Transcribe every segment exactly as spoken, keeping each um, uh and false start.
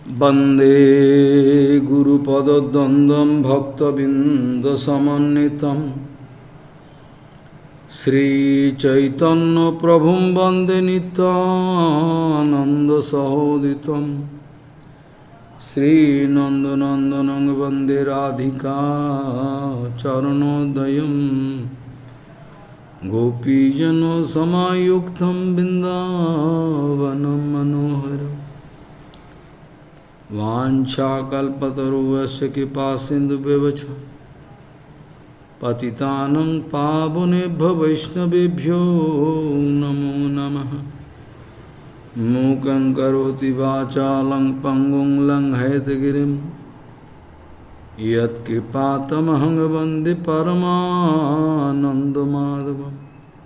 वंदे गुरुपदद्वन्द्वं भक्तबिंदसमन्वितं श्रीचैतन्यप्रभुं वन्दे नित्यानन्दसहोदितं श्रीनन्दनन्दनं वन्दे राधिका चरणोदयं गोपीजनसमायुक्तं बिन्दावनं मनोहरम् वाञ्छाकल्पतरुश्च कृपासिन्धुभ्यश्च पतितानं पावनेभ्यो वैष्णवेभ्यो नमो नमः। मूकं करोति वाचालं पङ्गुं लङ्घयतगिरिं यत्कृपातमहं वन्दे परमानन्दमाधवम्।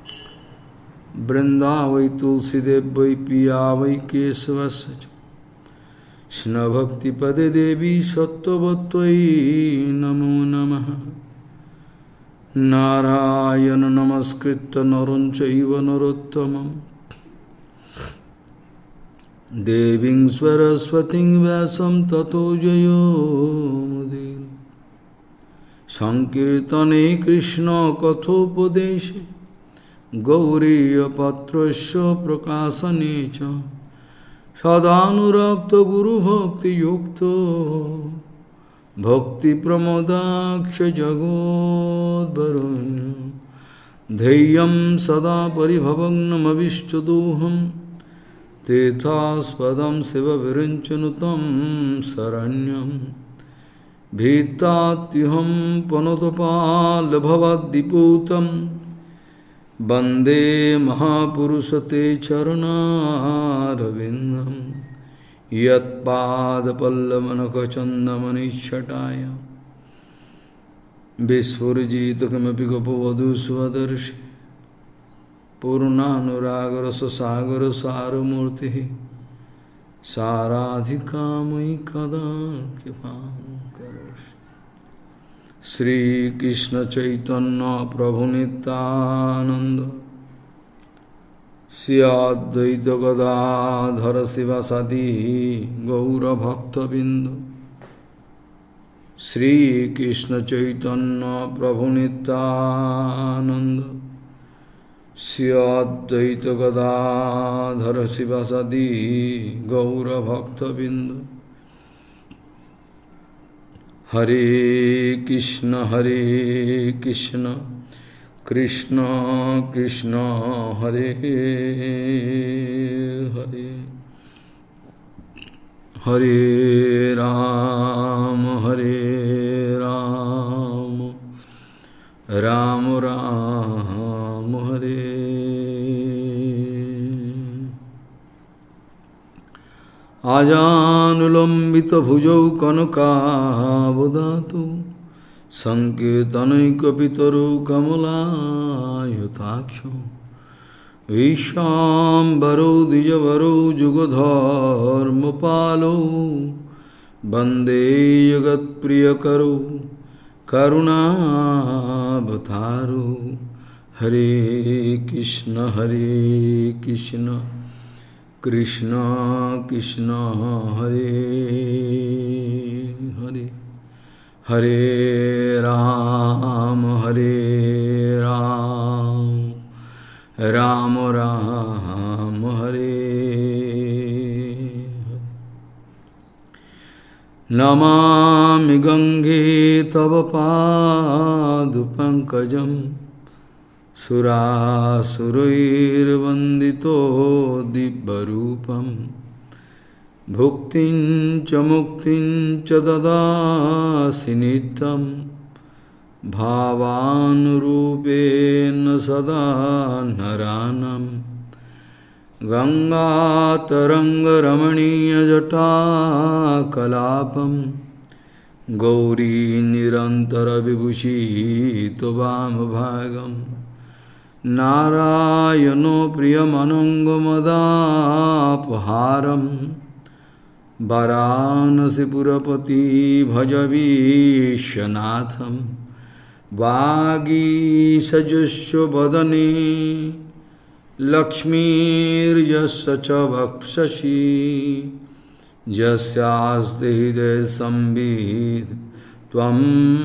वृन्दावै तुलसीदेव वै पिया वै केशवस्य च कृष्णभक्तिपदे देवी सत्त्ववत्त्वयि नमो नमः। नारायण नमस्कृत्य नरं चैव नरोत्तमं देवीं सरस्वतीं व्यासं ततो जयो मुदीरये। संकीर्तने कृष्ण कथोपदेशे गौरीयपत्रस्य प्रकाशने च सदानुरक्त गुरुभक्ति युक्तो भक्ति प्रमोदाक्ष जगोद्वरुण्य धैर्यं सदा परिभवग्नमविष्टदोहं तीर्थास्पदं शिवविरञ्चनुतं शरण्यं भीतात्युहं पनुतपालभवद्दिपूतं वंदे महापुरुषते चरणारविन्दं यत्पादपल्लवनखचन्दमनिच्छटाय विस्फुरिजित किमपि गोपवधू स्वदर्शि पूर्णानुरागरससागर सारमूर्तिः साराधिकामयि कदा कृपां करोषि। श्री कृष्ण चैतन्य प्रभु नित्यानंद श्री अद्वैत गदाधर शिवासादि गौरभक्तबिंद। श्री कृष्ण चैतन्य प्रभु नित्यानंद श्री अद्वैत गदाधर शिवासादि गौरभक्तबिंद। हरे कृष्ण हरे कृष्ण कृष्ण कृष्ण हरे हरे हरे राम हरे राम राम राम हरे। आजानुलंबित भुजौ कनकावदातु संकीर्तनैकपितरो कमलायताक्षो विश्वाम्बरो द्विजवरो जुगधर्मपालो वन्दे जगत्प्रियकरो करुणावतारो। हरे कृष्ण हरे कृष्ण कृष्ण कृष्ण हरे हरे हरे राम हरे राम राम राम हरे हरे। नमामि गंगे तव पादपङ्कजं सुरासुरैर्वन्दितो दिव्यरूपं भुक्तिं च मुक्तिं च ददासि नित्यं भावानुरूपेण सदा नरानं। गंगातरङ्गरमणीयजटाकलापं गौरी निरन्तरविभूषितवामभागं नारायणो प्रियमनङ्गमदापहारं वाराणसीपुरपति भज विश्वनाथं। वागीसजुष्व वदने लक्ष्मीर्यस्य च वक्षसि Jasyaste hide sambhid Tvam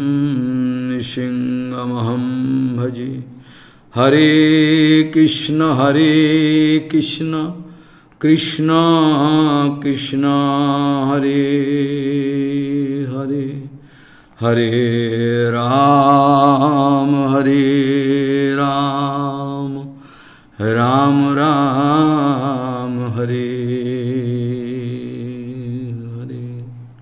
nishingamaham bhaji. Hare Krishna, Hare Krishna, Krishna Krishna, Hare Hare, Hare Ram, Hare Ram, Ram Ram, Hare Hare.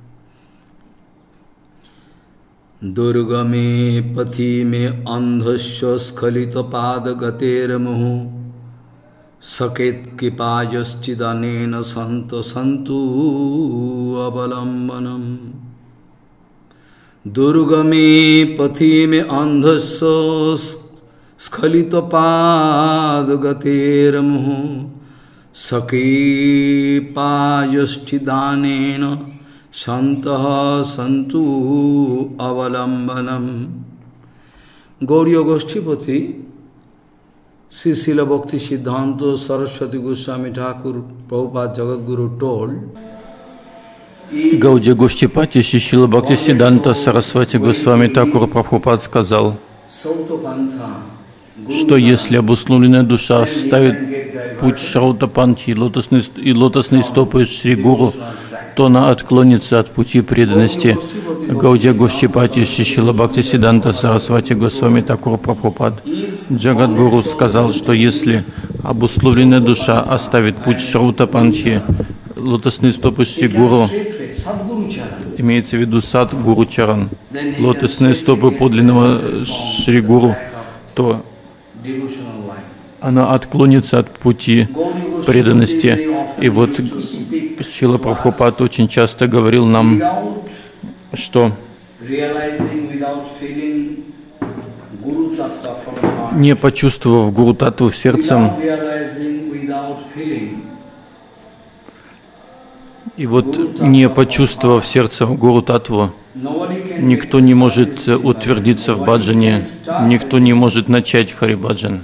Durga me pathi me andhasya skhalita pada gater moho saket kipajaschidanena santo santu avalambanam. Durga me pathi me andhasya skhalita pada gater moho saket kipajaschidanena Santaha santu avalambanam. Gauriya Goshtipati, Sri Srila Bhakti Siddhanta Saraswati Goswami Thakur Prabhupada Jagadguru told, Гаудия Гоштипати, Шрила Бхакти Сиддханта Сарасвати Госвами Тхакур Прабхупад сказал, что если обусловленная душа ставит путь Шраутапанти и лотосные стопы Шри Гуру, то она отклонится от пути преданности. Гаудия Гоштипати, Шрила Бхакти Сиддханта Сарасвати Госвами Тхакур Прабхупад Джагадгуру сказал, что если обусловленная душа оставит путь Шраутапанти, лотосные стопы Шри Гуру, имеется в виду сад Гуру Чаран, лотосные стопы подлинного Шри Гуру, то она отклонится от пути преданности. И вот Шрила Прабхупад очень часто говорил нам, что не почувствовав Гуру Таттву сердцем, и вот не почувствовав сердцем Гуру Таттву, никто не может утвердиться в баджане, никто не может начать Харибаджан.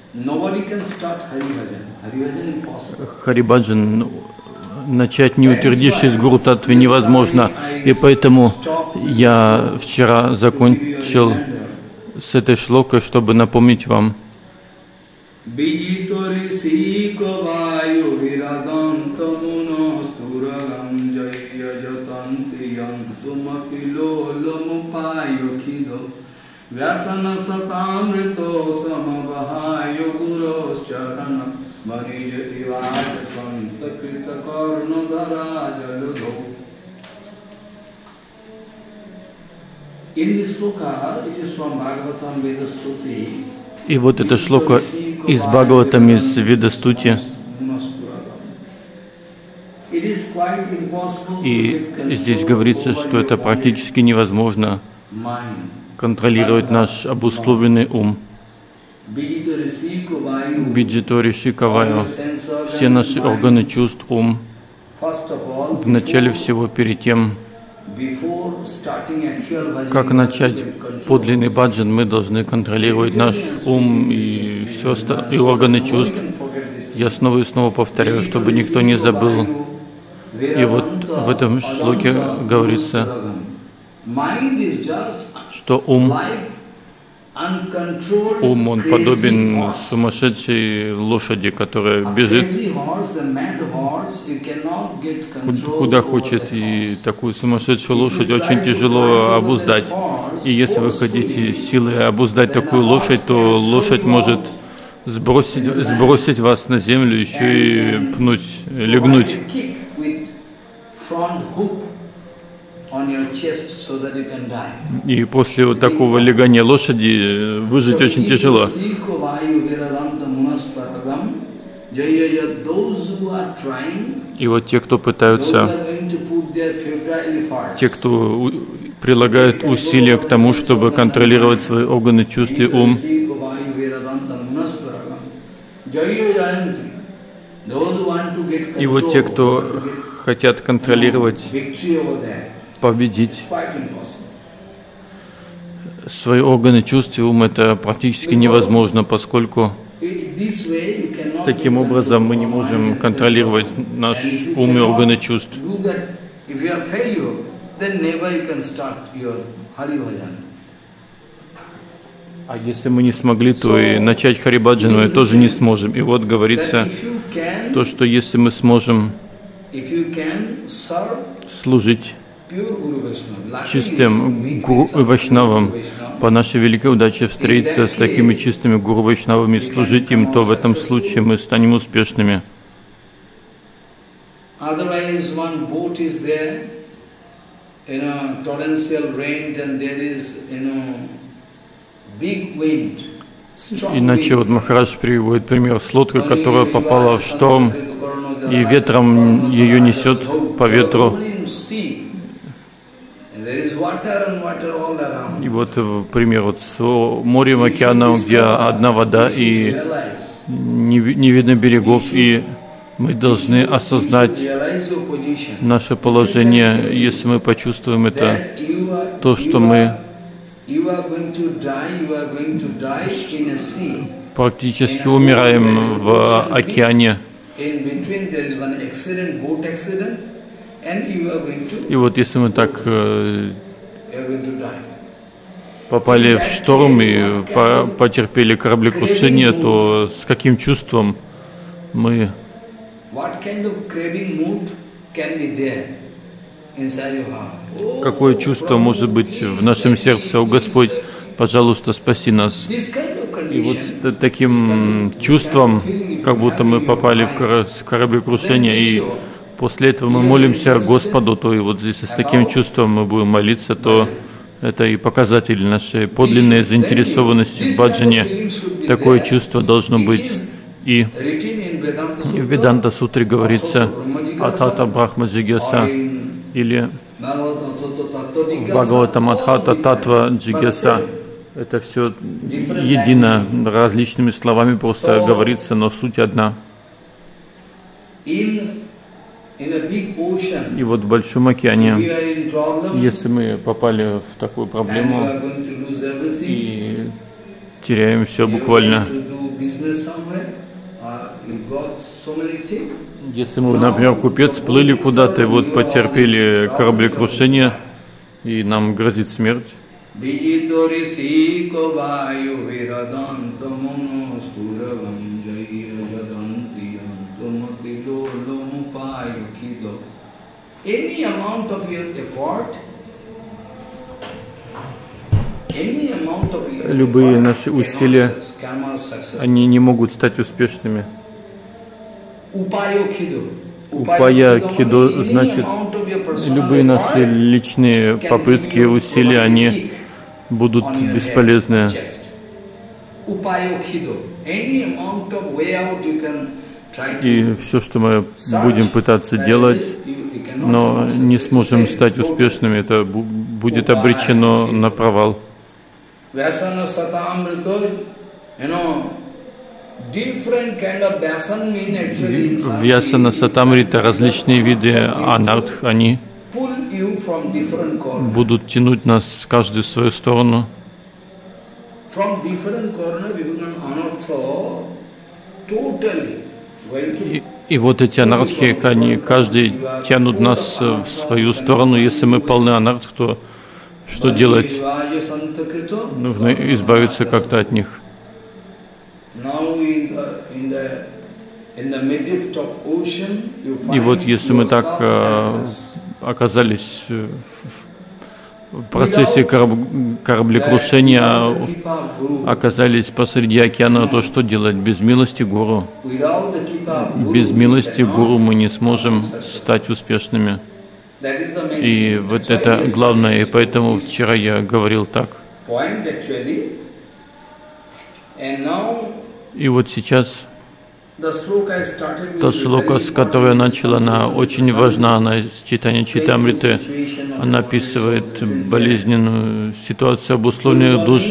Харибаджан начать, не утвердившись в Гуру Таттве, невозможно. И поэтому я вчера закончил с этой шлокой, чтобы напомнить вам. Vyasana satamrito samavahayo guros charana manijati vaja santakrita karnodhara jaludho. In this sloka, it is from Bhagavatam Vedastuti. И вот эта шлока из Бхагаватам, из Ведастути. И здесь говорится, что это практически невозможно контролировать наш обусловленный ум. Биджитори Шикавайо, все наши органы чувств, ум, в начале всего, перед тем, как начать подлинный баджан, мы должны контролировать наш ум и, все, и органы чувств. Я снова и снова повторяю, чтобы никто не забыл. И вот в этом шлоке говорится, что ум, ум, он подобен сумасшедшей лошади, которая бежит куда хочет, и такую сумасшедшую лошадь очень тяжело обуздать. И если вы хотите силой обуздать такую лошадь, то лошадь может сбросить, сбросить вас на землю, еще и пнуть, легнуть. И после вот такого легания лошади выжить очень тяжело. И вот те, кто пытаются, те, кто прилагают усилия к тому, чтобы контролировать свои органы чувств и ум, и вот те, кто хотят контролировать, победить свои органы чувств и ум, это практически невозможно, поскольку Таким образом, мы не можем контролировать наш ум и органы чувств. А если мы не смогли, то и начать Харибаджан мы тоже не сможем. И вот говорится то, что если мы сможем служить чистым гуру и вайшнавам, по нашей великой удаче встретиться с такими чистыми гуру вайшнавами, служить им, то в этом случае мы станем успешными. Иначе вот Махарадж приводит пример с лодкой, которая попала в шторм, и ветром ее несет по ветру. И вот пример вот с морем, океаном, где одна вода и не, не видно берегов, и мы должны осознать наше положение, если мы почувствуем это, то, что мы практически умираем в океане. И вот если мы так э, попали в шторм и по потерпели кораблекрушение, то с каким чувством мы какое чувство может быть в нашем сердце? О Господь, пожалуйста, спаси нас. И вот таким чувством, как будто мы попали в кораблекрушение, и после этого мы молимся Господу, то и вот здесь с таким чувством мы будем молиться, то это и показатель нашей подлинной заинтересованности в баджане. Такое чувство должно быть. И в Веданта Сутре говорится Атата Брахма Джигьяса, или в Бхагаватам Адхата Татва Джигьяса. Это все едино, различными словами просто говорится, но суть одна. И вот в Большом океане, если мы попали в такую проблему и теряем все буквально, если мы, например, купец, плыли куда-то и вот потерпели кораблекрушение, и нам грозит смерть, любые наши усилия, они не могут стать успешными. Упая кидо значит, любые наши личные попытки, усилия, они будут бесполезны. И все, что мы будем пытаться делать, но не сможем стать успешными, это будет обречено на провал. Вьясана Сатамрита, различные виды анартх, они будут тянуть нас с каждой в свою сторону. И, и вот эти анартхи, они каждый тянут нас в свою сторону. Если мы полны анартх, то что делать? Нужно избавиться как-то от них. И вот если мы так э, оказались в процессе кораб кораблекрушения, оказались посреди океана, то что делать? Без милости Гуру. Без милости Гуру мы не сможем стать успешными. И вот это главное, и поэтому вчера я говорил так. И вот сейчас та шлока, с которой я начал, она очень важна, она из читания Чайтамриты, она описывает болезненную ситуацию обусловленных душ.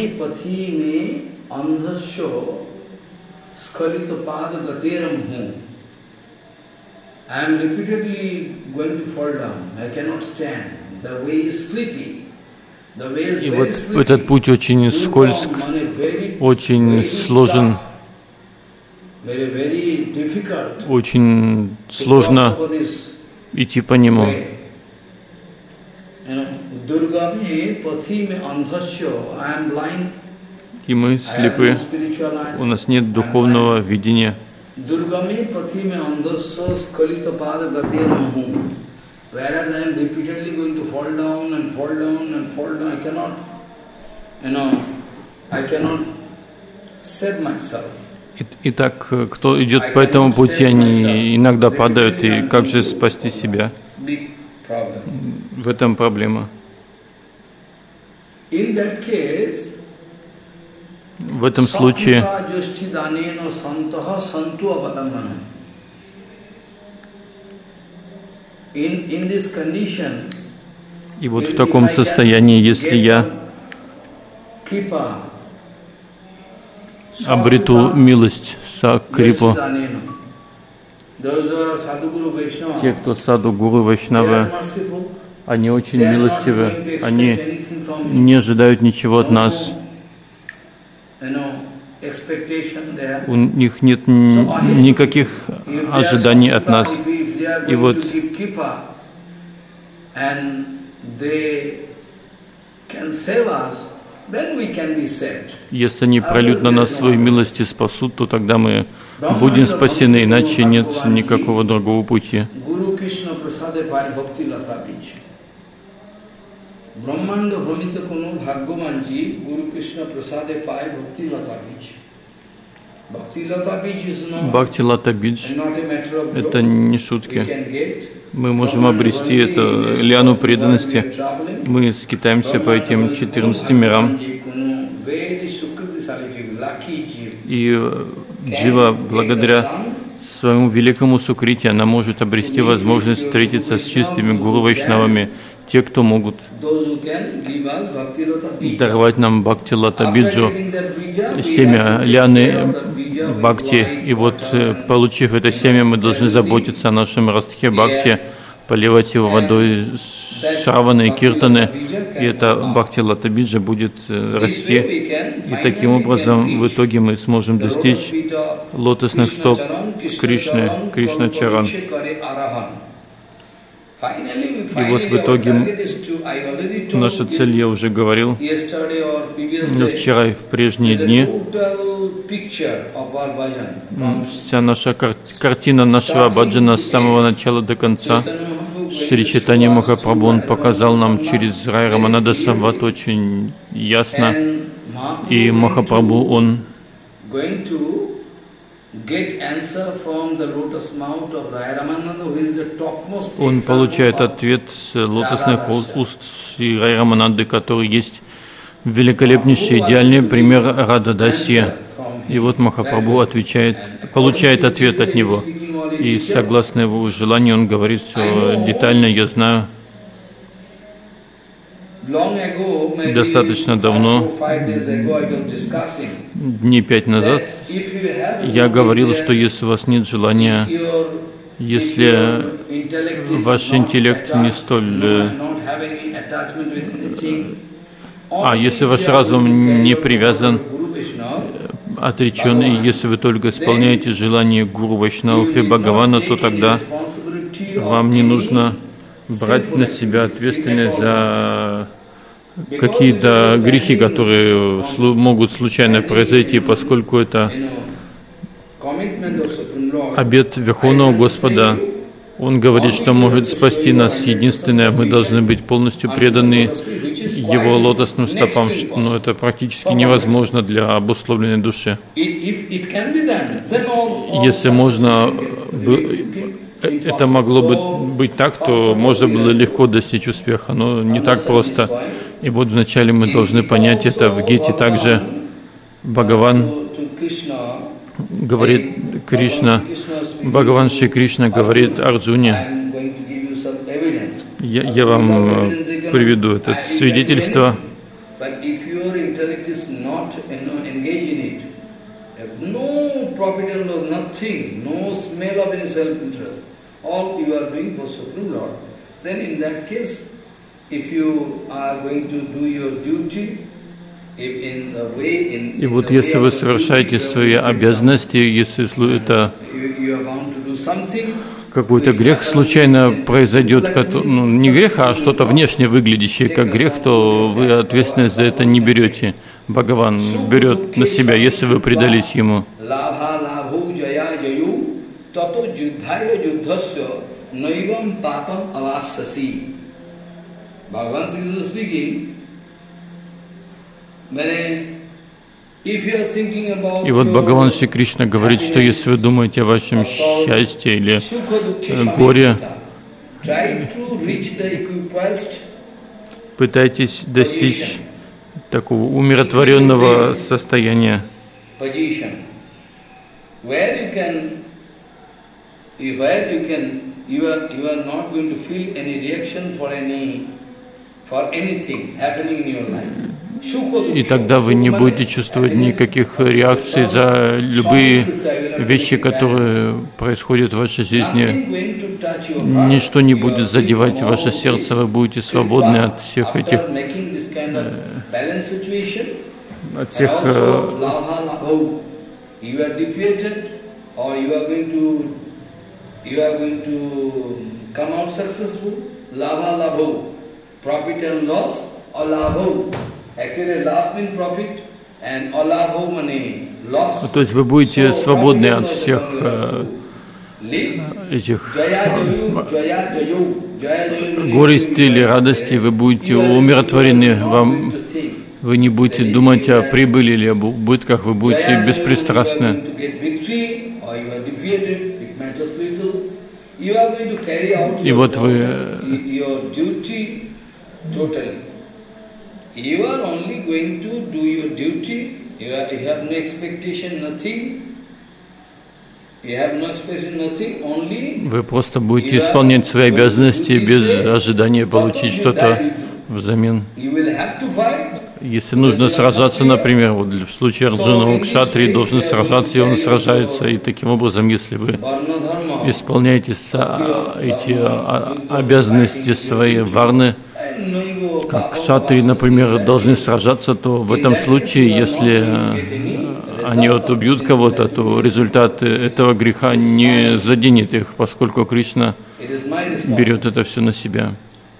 И вот этот путь очень скользк, очень сложен. очень сложно идти по нему. И мы слепы, у нас нет духовного видения. Whereas I am repeatedly going to fall down and fall down and fall down, I cannot, you know, I cannot save myself. Итак, кто идет по этому пути, они иногда падают, и как же спасти себя? В этом проблема. В этом случае и вот в таком состоянии, если я обрету милость Сакрипу, те, кто саду, гуру, вайшнавы, они очень милостивы, они не ожидают ничего от нас, у них нет никаких ожиданий от нас. И вот если они прольют на нас свою милость и спасут, то тогда мы будем спасены, иначе нет никакого другого пути. Бхакти Лата Бидж – это не шутки. Мы можем обрести эту лиану преданности. Мы скитаемся по этим четырнадцати мирам. И Джива, благодаря своему великому сукрити, она может обрести возможность встретиться с чистыми гуру вайшнавами, те, кто могут даровать нам Бхакти Лата Биджу, семя лианы Бхакти. И вот, получив это семя, мы должны заботиться о нашем ростке Бхакти, поливать его водой Шраваны и Киртаны, и это Бхакти Лата Биджа будет расти. И таким образом, в итоге мы сможем достичь лотосных стоп Кришны, Кришна Чаран. И вот в итоге наша цель, я уже говорил, вчера и в прежние дни, вся наша кар картина нашего баджана с самого начала до конца. Шри Чайтанья Махапрабху, он показал нам через Рай Рамананда Самват очень ясно, и Махапрабху, он Он получает ответ с лотосных уст Шри Рай Рамананды, который есть великолепнейший, идеальный пример Рада-Даси. И вот Махапрабху отвечает, получает ответ от него. И согласно его желанию, он говорит все детально, я знаю. Достаточно давно, дней пять назад, я говорил, что если у вас нет желания, если ваш интеллект не столь... А, если ваш разум не привязан, отречен, и если вы только исполняете желание Гуру Вайшнавов и Бхагавана, то тогда вам не нужно брать на себя ответственность за какие-то грехи, которые могут случайно произойти, поскольку это обет Верховного Господа. Он говорит, что может спасти нас. Единственное, мы должны быть полностью преданы Его лотосным стопам, но это практически невозможно для обусловленной души. Если можно, это могло бы быть так, то можно было легко достичь успеха, но не так просто. И вот вначале мы должны понять это. В Гите также Бхагаван говорит, Кришна, Бхагаван Шри Кришна говорит Арджуне, я, я вам приведу это свидетельство. И вот если вы совершаете свои обязанности, если это какой-то грех случайно произойдет, ну, не грех, а что-то внешне выглядящее как грех, то вы ответственность за это не берете. Бхагаван берет на себя, если вы предались ему. И вот Бхагаван Шри Кришна говорит, что если вы думаете о вашем счастье или горе, пытайтесь достичь такого умиротворенного состояния, и тогда вы не будете чувствовать никаких реакций за любые вещи, которые происходят в вашей жизни. Ничто не будет задевать ваше сердце, вы будете свободны от всех этих, от всех то есть вы будете свободны от всех этих горестей или радостей, вы будете умиротворены, вам, вы не будете думать о прибыли или об убытках, вы будете беспристрастны. И вот вы Вы просто будете исполнять свои обязанности без ожидания получить что-то взамен. Если нужно сражаться, например, вот в случае Арджуна, кшатрий должен сражаться, и он сражается, и таким образом, если вы исполняете эти обязанности своей варны, как кшатрии, например, должны сражаться, то в этом случае, если они вот убьют кого-то, то результат этого греха не заденет их, поскольку Кришна берет это все на себя.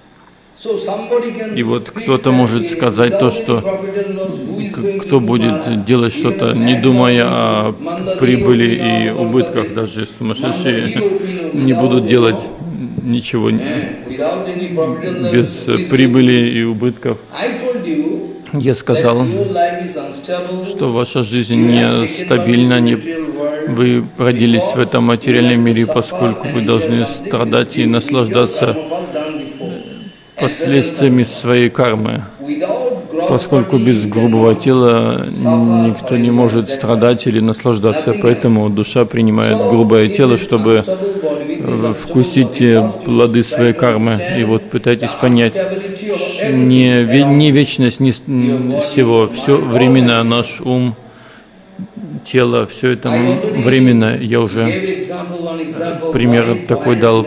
И вот кто-то может сказать то, что кто будет делать что-то, не думая о прибыли и убытках, даже сумасшедшие не будут делать ничего без прибыли и убытков. Я сказал, что ваша жизнь нестабильна, не, вы родились в этом материальном мире, поскольку вы должны страдать и наслаждаться последствиями своей кармы. Поскольку без грубого тела никто не может страдать или наслаждаться, поэтому душа принимает грубое тело, чтобы вкусить плоды своей кармы. И вот пытайтесь понять, не, не вечность не всего, все временно, наш ум, тело, все это временно. Я уже пример такой дал.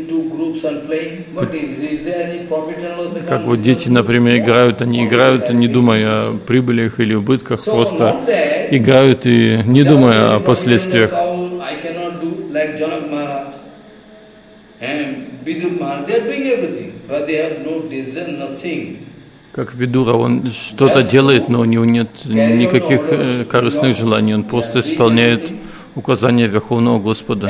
Как вот дети, например, играют, они играют, не думая о прибылях или убытках, просто играют и не думая о последствиях. Как Видура, он что-то делает, но у него нет никаких корыстных желаний, он просто исполняет указания Верховного Господа.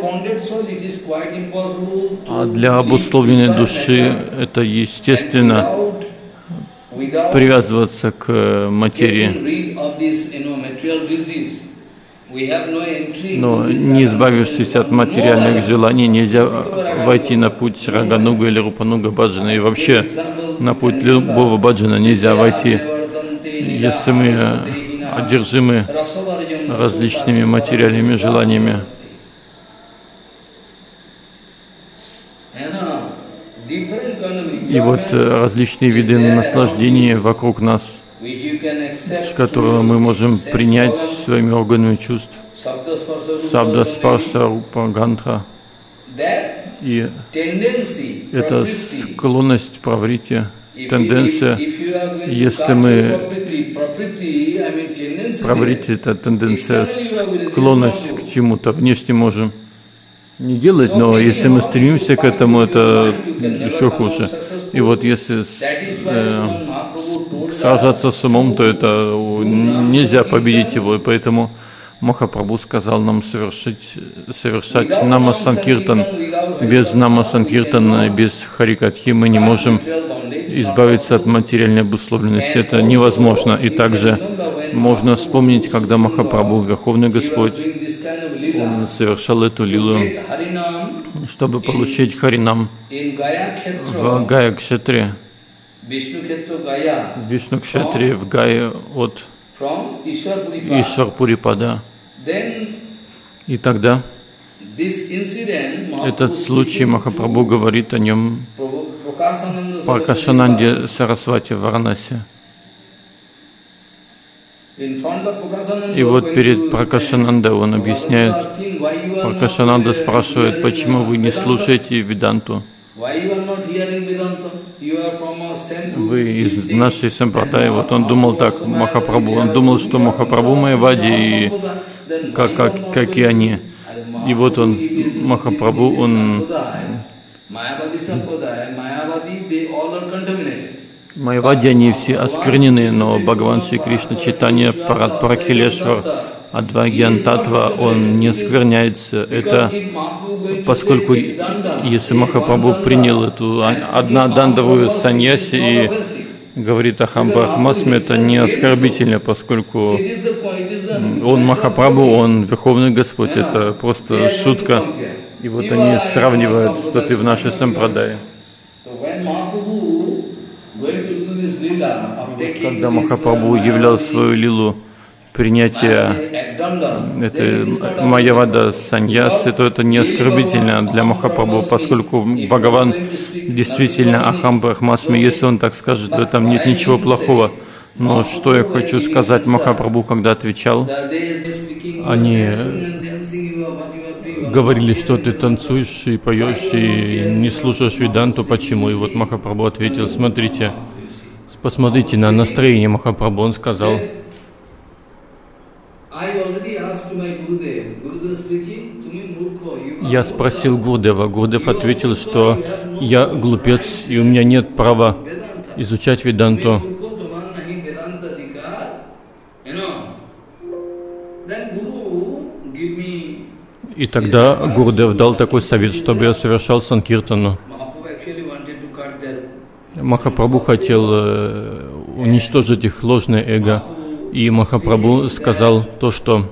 А для обусловленной души это естественно привязываться к материи. Но не избавившись от материальных желаний, нельзя войти на путь Рагануга или Рупануга баджана. И вообще на путь любого баджана нельзя войти, если мы одержимы различными материальными желаниями. И вот различные виды наслаждения вокруг нас, которые мы можем принять своими органами чувств. Сабда, спарша, рупа, гандха. И это склонность праврити, тенденция. Если мы Праврити — это тенденция, склонность к чему-то внешне можем не делать, но если мы стремимся к этому, это еще хуже. И вот если э, сражаться с умом, то это нельзя победить его, и поэтому Махапрабху сказал нам совершить, совершать нама санкиртан. Без нама санкиртана, без харикатхи мы не можем избавиться от материальной обусловленности. Это невозможно. И также можно вспомнить, когда Махапрабху, Верховный Господь, он совершал эту лилу, чтобы получить харинам в Гая-кшетре, в Вишну-кшетре, в Гае от Ишварпурипада. И тогда этот случай Махапрабху говорит о нем Пракашананде Сарасвати в Варанаси. И вот перед Пракашананда он объясняет, Пракашананда спрашивает, почему вы не слушаете Веданту? Вы из нашей сампрадаи. Вот он думал так, Махапрабху, он думал, что Махапрабху Майявади, и как, как, как и они. И вот он, Махапрабху, он... Майявади, они все осквернены, но Бхагаван Шри Кришна Чайтанья Парат Паракхилешвар Адвагьян Татва, он не оскверняется. Это поскольку если Махапрабху принял эту однодандовую саньяси и говорит о Хамбрахмасме, это не оскорбительно, поскольку он Махапрабху, он Верховный Господь, это просто шутка. И вот они сравнивают, что ты в нашей сампрадае. Когда Махапрабху являл свою лилу принятия этой Майявада саньясы, то это не оскорбительно для Махапрабху, поскольку Бхагаван действительно Ахам Брахмасми, если он так скажет, в этом нет ничего плохого. Но что я хочу сказать Махапрабху, когда отвечал, они говорили, что ты танцуешь и поешь, и не слушаешь Веданту, почему? И вот Махапрабху ответил, смотрите, посмотрите на настроение Махапрабху, он сказал, я спросил Гурдева, Гурдев ответил, что я глупец, и у меня нет права изучать Веданту. И тогда Гурдев дал такой совет, чтобы я совершал санкиртану. Махапрабху хотел уничтожить их ложное эго. И Махапрабху сказал то, что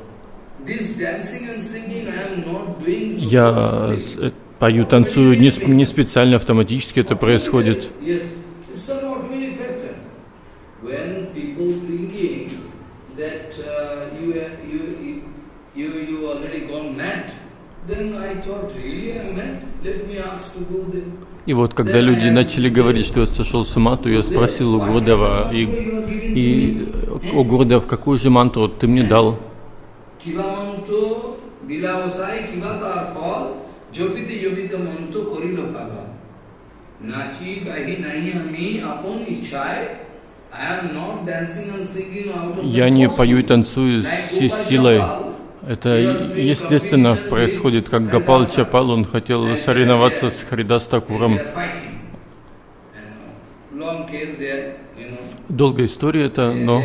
я пою, танцую не, не специально, автоматически это происходит. И вот когда люди начали говорить, что я сошел с ума, то я спросил у Гурдева, и, и о Гурдев, какую же мантру ты мне дал? Я не пою и танцую с силой. Это естественно происходит, как Гопал Чапал, он хотел соревноваться с Харидас Такуром. Долгая история это, но...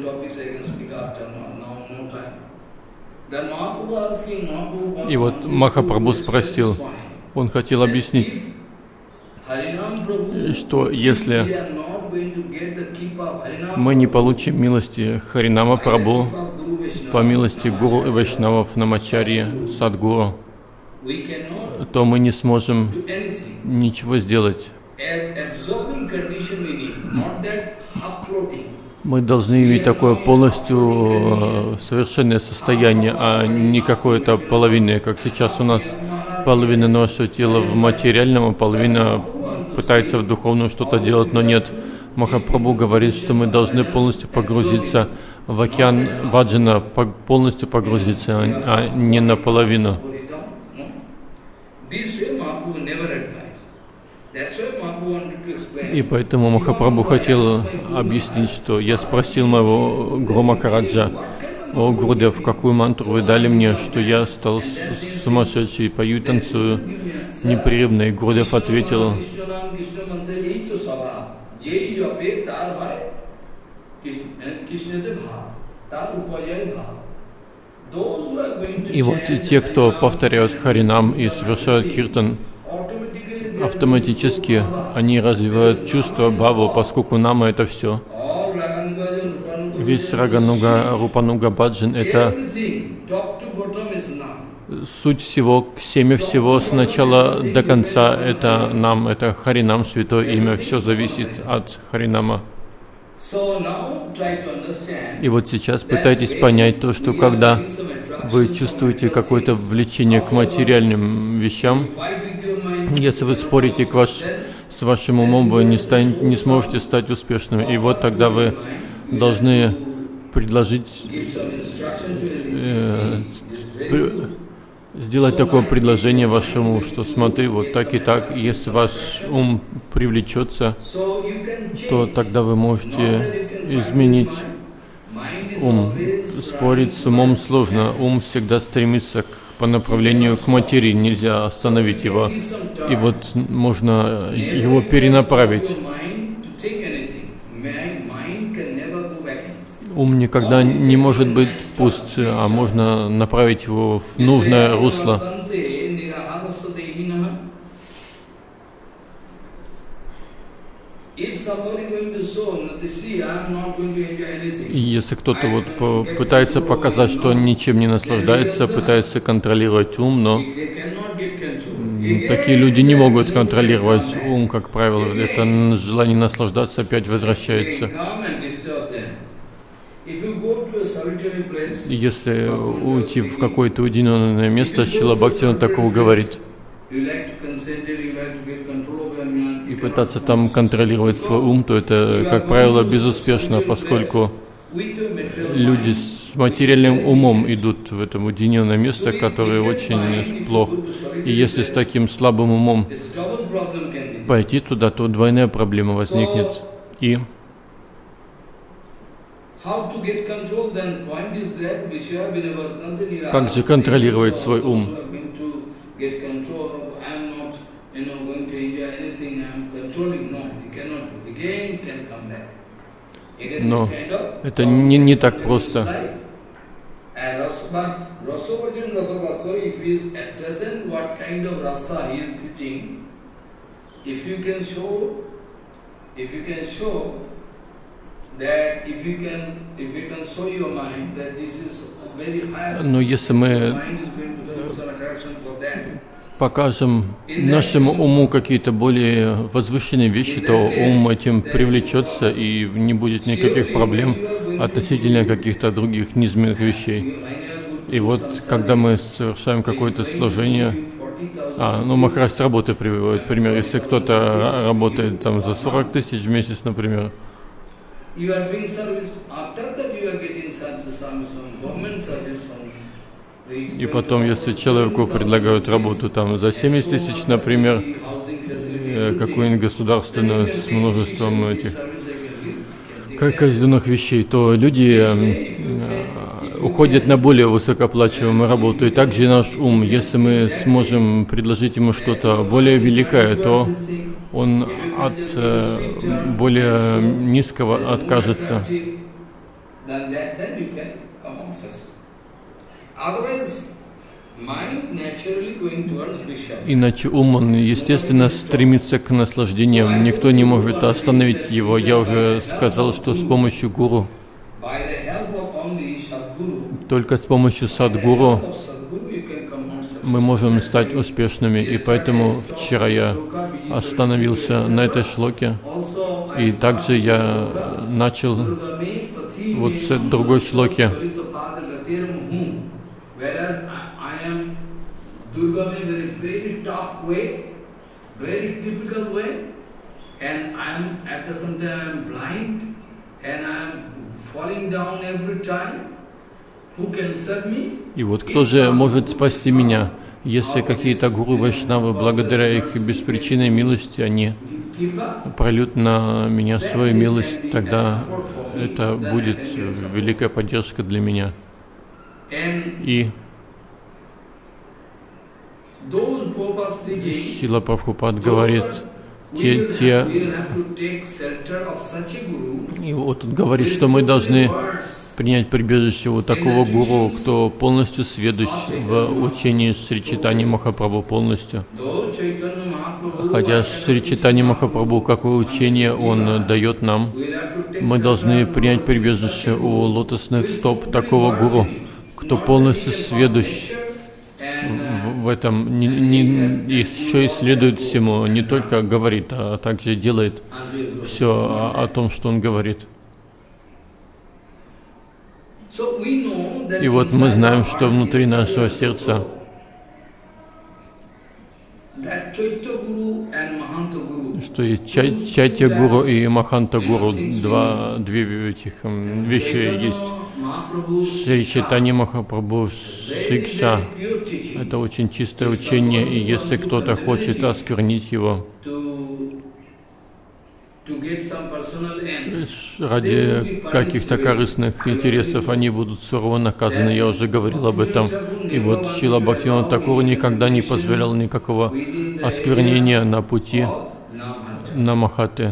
И вот Махапрабху спросил, он хотел объяснить, что если мы не получим милости Харинама Прабху, по милости Гуру и Вайшнавов, Намачарьи, Садгуру, то мы не сможем ничего сделать. Мы должны иметь такое полностью совершенное состояние, а не какое-то половинное, как сейчас у нас половина нашего тела в материальном, а половина пытается в духовном что-то делать, но нет. Махапрабху говорит, что мы должны полностью погрузиться в океан Ваджана, полностью погрузиться, а не наполовину. И поэтому Махапрабху хотел объяснить, что я спросил моего Гуру Махараджа: «О, Гурудев, какую мантру вы дали мне, что я стал сумасшедший, пою и танцую непрерывно?» И Гурудев ответил: «И вот и те, кто повторяют Харинам и совершают киртан, автоматически они развивают чувство бхаву, поскольку нама — это все. Весь Рагануга, Рупануга, Баджан — это суть всего, семя всего с начала до конца. Это нам, это Харинам, святое имя, все зависит от Харинама. И вот сейчас пытайтесь понять то, что когда вы чувствуете какое-то влечение к материальным вещам, если вы спорите к ваш, с вашим умом, вы не, стань, не сможете стать успешным. И вот тогда вы должны предложить, э, сделать такое предложение вашему, что смотри, вот так и так, если ваш ум привлечется, то тогда вы можете изменить ум. Спорить с умом сложно, ум всегда стремится к, по направлению к материи, нельзя остановить его, и вот можно его перенаправить. Ум никогда не может быть пуст, а можно направить его в нужное русло. И если кто-то вот пытается показать, что он ничем не наслаждается, пытается контролировать ум, но такие люди не могут контролировать ум, как правило. Это желание наслаждаться опять возвращается. Если уйти в какое-то уединенное место, Шрила Бхактивинода такого говорит, и пытаться там контролировать свой ум, то это, как правило, безуспешно, поскольку люди с материальным умом идут в это уединенное место, которое очень плохо. И если с таким слабым умом пойти туда, то двойная проблема возникнет. И как же контролировать свой ум? Но это не, не так просто. Но если мы покажем нашему уму какие-то более возвышенные вещи, то ум этим привлечется и не будет никаких проблем относительно каких-то других низменных вещей. И вот, когда мы совершаем какое-то служение, а, ну, Махарадж с работы приводит пример, если кто-то работает там за сорок тысяч в месяц, например, и потом, если человеку предлагают работу там за семьдесят тысяч, например, какую-нибудь государственную с множеством этих казенных вещей, то люди уходят на более высокооплачиваемую работу. И также наш ум, если мы сможем предложить ему что-то более великое, то он от э, более низкого откажется. Иначе ум, он, естественно, стремится к наслаждениям. Никто не может остановить его. Я уже сказал, что с помощью гуру, только с помощью садгуру мы можем стать успешными. И поэтому вчера я остановился на этой шлоке. И также я начал вот с другой шлоки. И вот кто же может спасти меня? Если какие-то гуру вайшнавы, благодаря их беспричинной милости, они прольют на меня свою милость, тогда это будет великая поддержка для меня. И Шрила Прабхупад говорит, те, те, и вот он говорит, что мы должны принять прибежище у такого гуру, кто полностью сведущ в учении Шри Чайтаньи Махапрабху полностью. Хотя Шри Чайтанья Махапрабху, какое учение он дает нам, мы должны принять прибежище у лотосных стоп такого гуру, кто полностью сведущ в этом, не, не, еще исследует всему, не только говорит, а также делает все о, о том, что он говорит. И вот мы знаем, что внутри нашего сердца что есть Чайтья Гуру и Маханта Гуру, два, две этих вещи есть. Шри Чайтанья Махапрабху Шикша — это очень чистое учение, и если кто-то хочет осквернить его ради каких-то корыстных интересов, они будут сурово наказаны, я уже говорил об этом. И вот Шрила Бхактивинода Тхакур никогда не позволял никакого осквернения на пути Намахаты.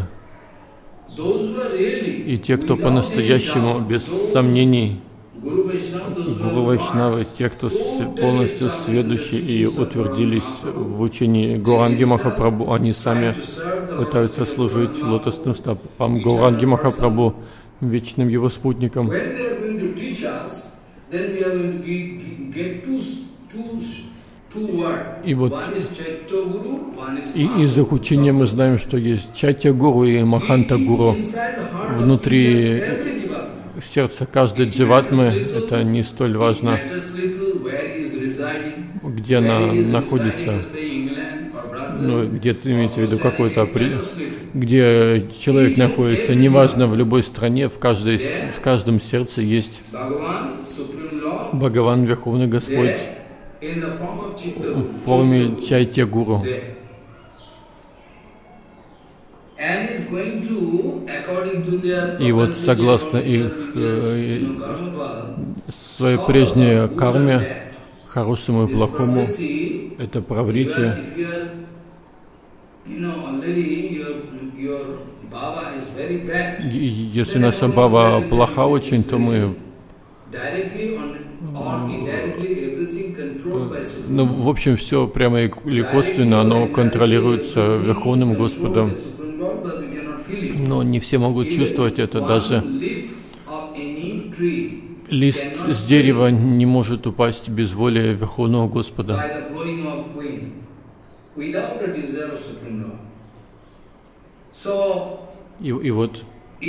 И те, кто по-настоящему, без сомнений, Гуру Вайшнавы, те, кто полностью сведущие и утвердились в учении Гауранги Махапрабху, они сами пытаются служить лотосным стопам Гауранги Махапрабху, вечным его спутникам. И вот и из их учения мы знаем, что есть Чайтья Гуру и Маханта Гуру. Внутри сердца каждой дживатмы, это не столь важно, где она находится, ну, где-то имеется в виду какой-то, где человек находится, неважно, в любой стране, в, каждой, в каждом сердце есть Бхагаван, Верховный Господь, в форме Чайтья Гуру. И вот согласно их э, своей прежней карме, хорошему и плохому, это праврити. И если наша бава плоха очень, то мы ну, в общем, все прямо или косвенно, оно контролируется Верховным Господом. Но не все могут чувствовать это. Даже лист с дерева не может упасть без воли Верховного Господа. И, и вот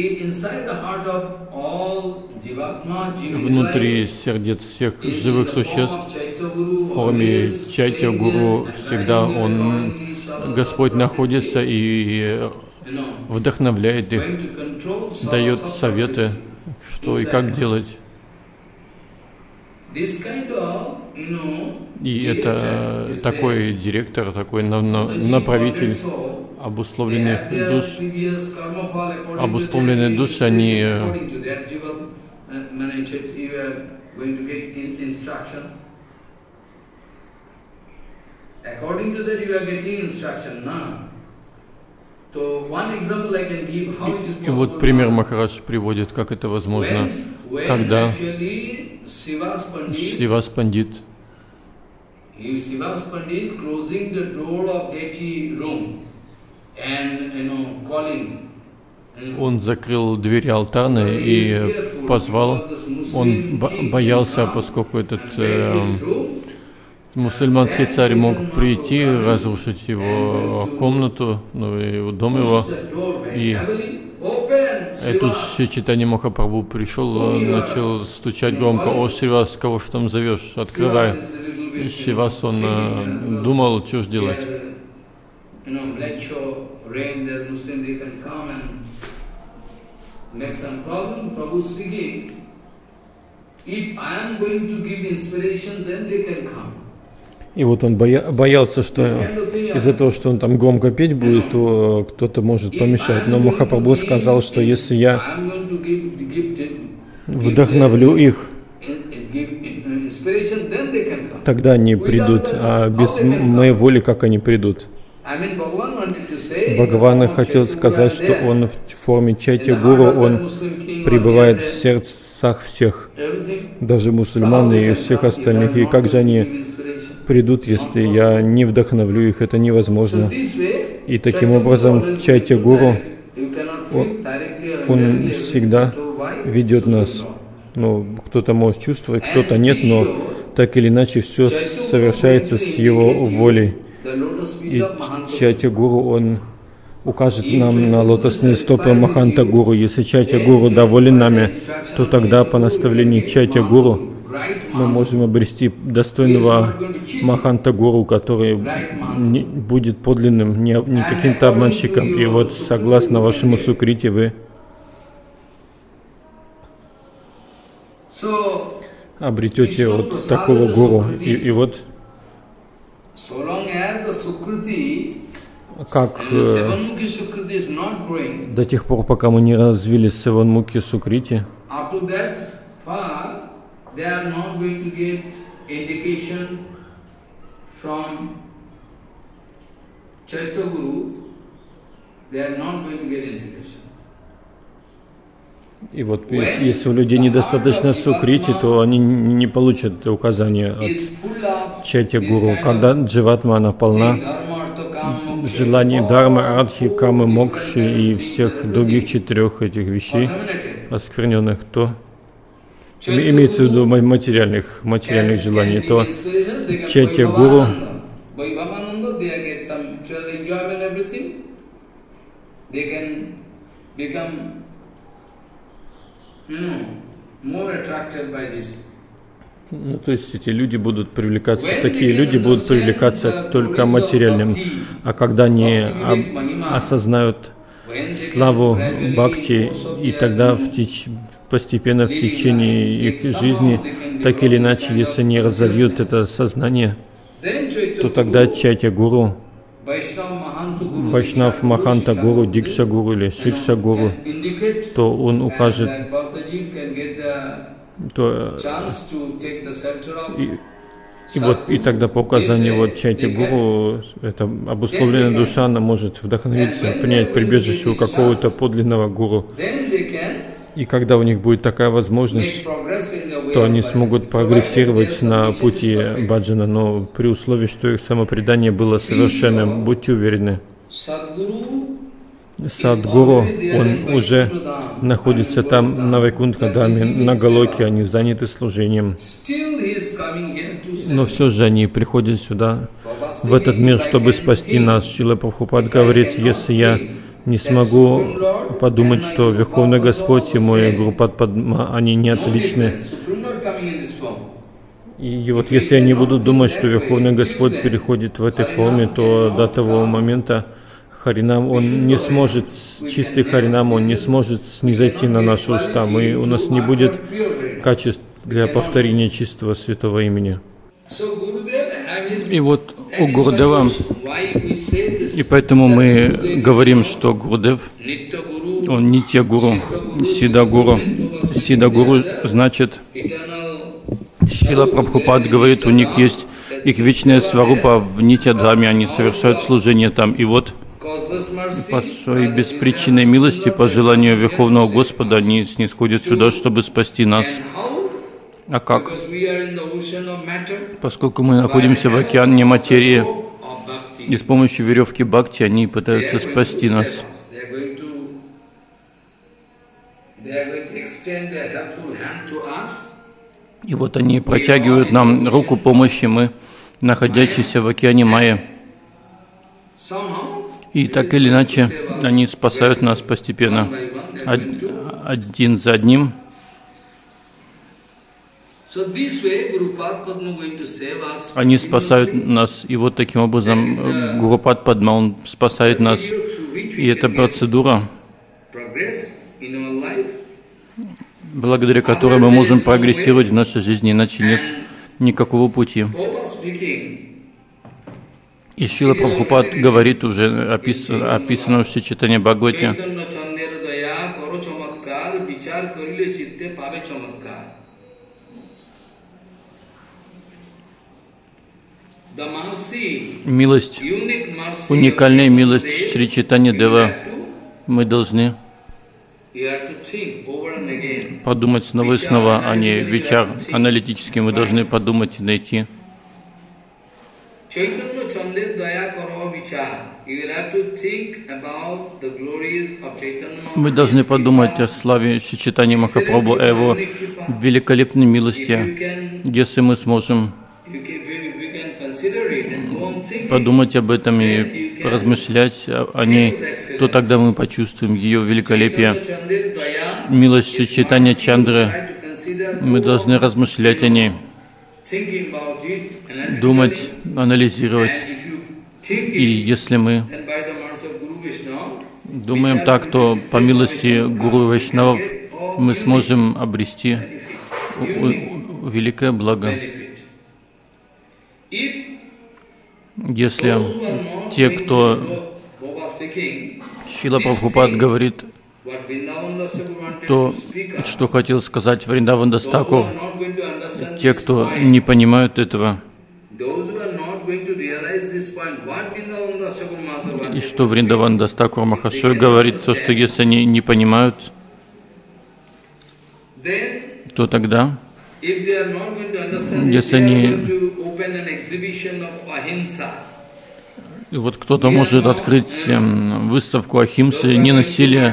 внутри сердец всех живых существ в форме Чайтья Гуру всегда он, Господь, находится и вдохновляет их, дает советы, что и как делать. И это такой директор, такой направитель обусловленных душ. Обусловленные души, они И вот пример Махарадж приводит, как это возможно, когда Шривас Пандит он закрыл двери алтарной и позвал, он боялся, поскольку этот э, мусульманский царь мог прийти, разрушить его комнату, ну, и дом его, и, и тут Шри Чайтанья Махапрабху пришел, начал стучать громко: «О, Шривас, кого ж там зовешь? Открывай!» И Шривас, он э, думал, что ж делать. И вот он боя боялся, что из-за того, что он там громко петь будет, то кто-то может помешать. Но Махапрабху сказал, что если я вдохновлю их, тогда они придут, а без моей воли как они придут? Бхагаван хотел сказать, что он в форме Чайтя-гуру, он пребывает в сердцах всех, даже мусульман и всех остальных. И как же они придут, если я не вдохновлю их? Это невозможно. И таким образом Чайтя-гуру, он, он всегда ведет нас. Ну, кто-то может чувствовать, кто-то нет, но так или иначе все совершается с его волей. И Чайтя-гуру, он укажет нам на лотосные стопы Маханта-гуру. Если Чайтя-гуру доволен нами, то тогда по наставлению Чайтя-гуру мы можем обрести достойного Маханта-гуру, который не будет подлинным, не, не каким-то обманщиком. И вот согласно вашему сукрите вы обретете вот такого гуру. И, и вот как э, до тех пор, пока мы не развили Севанмукхи Сукрити, и вот если у людей недостаточно сукрити, то они не получат указания от Чайтя-гуру. Когда дживатма, она полна желаний дharma, артхи, камы, мокши и всех других четырех этих вещей оскверненных, то имеется в виду материальных, материальных желаний, то Чайтя-гуру ну, то есть эти люди будут привлекаться, такие люди будут привлекаться только материальным, а когда они осознают славу бхакти, и тогда в теч... постепенно в течение их жизни, так или иначе, если они разовьют это сознание, то тогда Чайтя-гуру, Вайшнав Маханта-гуру, Дикша-гуру или Шикша-гуру, то он укажет, то, и, и вот и тогда по указанию вот Чайтя-гуру, эта обусловленная душа, она может вдохновиться, принять прибежище у какого-то подлинного гуру. И когда у них будет такая возможность, то они смогут прогрессировать на пути баджана, но при условии, что их самопредание было совершенным. Будьте уверены. Садгуру, он уже находится там, на Вайкунтха-дхаме, на Галоке, они заняты служением. Но все же они приходят сюда, в этот мир, чтобы спасти нас. Шрила Прабхупад говорит, если я не смогу подумать, что Верховный Господь и мой Гурупад Падма, они не отличны. И вот если я не буду думать, что Верховный Господь переходит в этой форме, то до того момента Харинам, он не сможет, чистый Харинам, он не сможет снизойти на наши уста. Мы, у нас не будет качеств для повторения чистого святого имени. И вот у Гурудева, и поэтому мы говорим, что Гурудев, он Нитья-гуру, Сидха-гуру. Сидха-гуру значит, Шрила Прабхупад говорит, у них есть их вечная сварупа в Нитья-дхаме, они совершают служение там. И вот по своей беспричинной милости, по желанию Верховного Господа, они снисходят сюда, чтобы спасти нас. А как? Поскольку мы находимся в океане материи, и с помощью веревки бхакти они пытаются спасти нас. И вот они протягивают нам руку помощи, мы, находящиеся в океане майя. И так или иначе, они спасают нас постепенно, один за одним. Они спасают нас, и вот таким образом Гурупад Падма, он спасает нас. И эта процедура, благодаря которой мы можем прогрессировать в нашей жизни, иначе нет никакого пути. И Шрила Прабхупад говорит уже, описано, описано в Шри Чайтанья Бхагавате, милость, уникальная милость Шри Чайтанья Дева, мы должны подумать снова и снова, а не вичар аналитически, мы должны подумать и найти. Мы должны подумать о славе Шри Чайтаньи Махапрабху, о его великолепной милости. Если мы сможем подумать об этом и размышлять о ней, то тогда мы почувствуем ее великолепие. Милость Шри Чайтанья Чандры, мы должны размышлять о ней, думать, анализировать. И если мы думаем так, то по милости Гуру и Вайшнавов мы сможем обрести великое благо. Если те, кто Шрила Прабхупад говорит то, что хотел сказать Вриндаван Дас Такур, те, кто не понимают этого, и что Вриндаван Дас Такур Махашой говорит, то, что если они не понимают, то тогда, если они... И вот кто-то может открыть эм, выставку Ахимсы, ненасилия,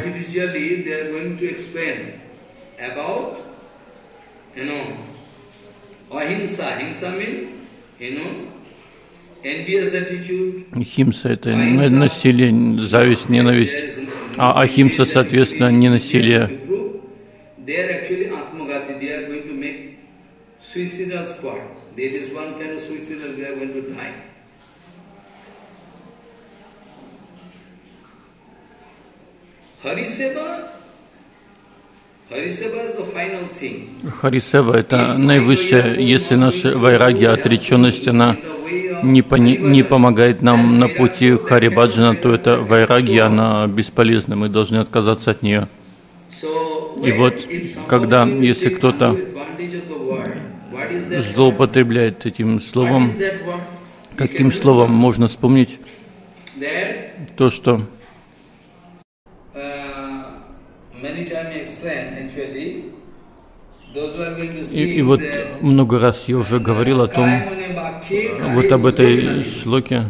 Ахимса — это насилие, зависть, ненависть, а Ахимса, соответственно, ненасилие. There is one kind of suicidal, they are going to die. Hariseva, Hariseva is the final thing. Харисева — это наивысшее. Если наша вайрагья, отреченность, она не, пони, не помогает нам на пути Харибаджана, то это вайрагья, она бесполезна, мы должны отказаться от нее. И вот, когда, если кто-то злоупотребляет этим словом, каким словом можно вспомнить то, что и, и вот много раз я уже говорил о том, вот об этой шлоке,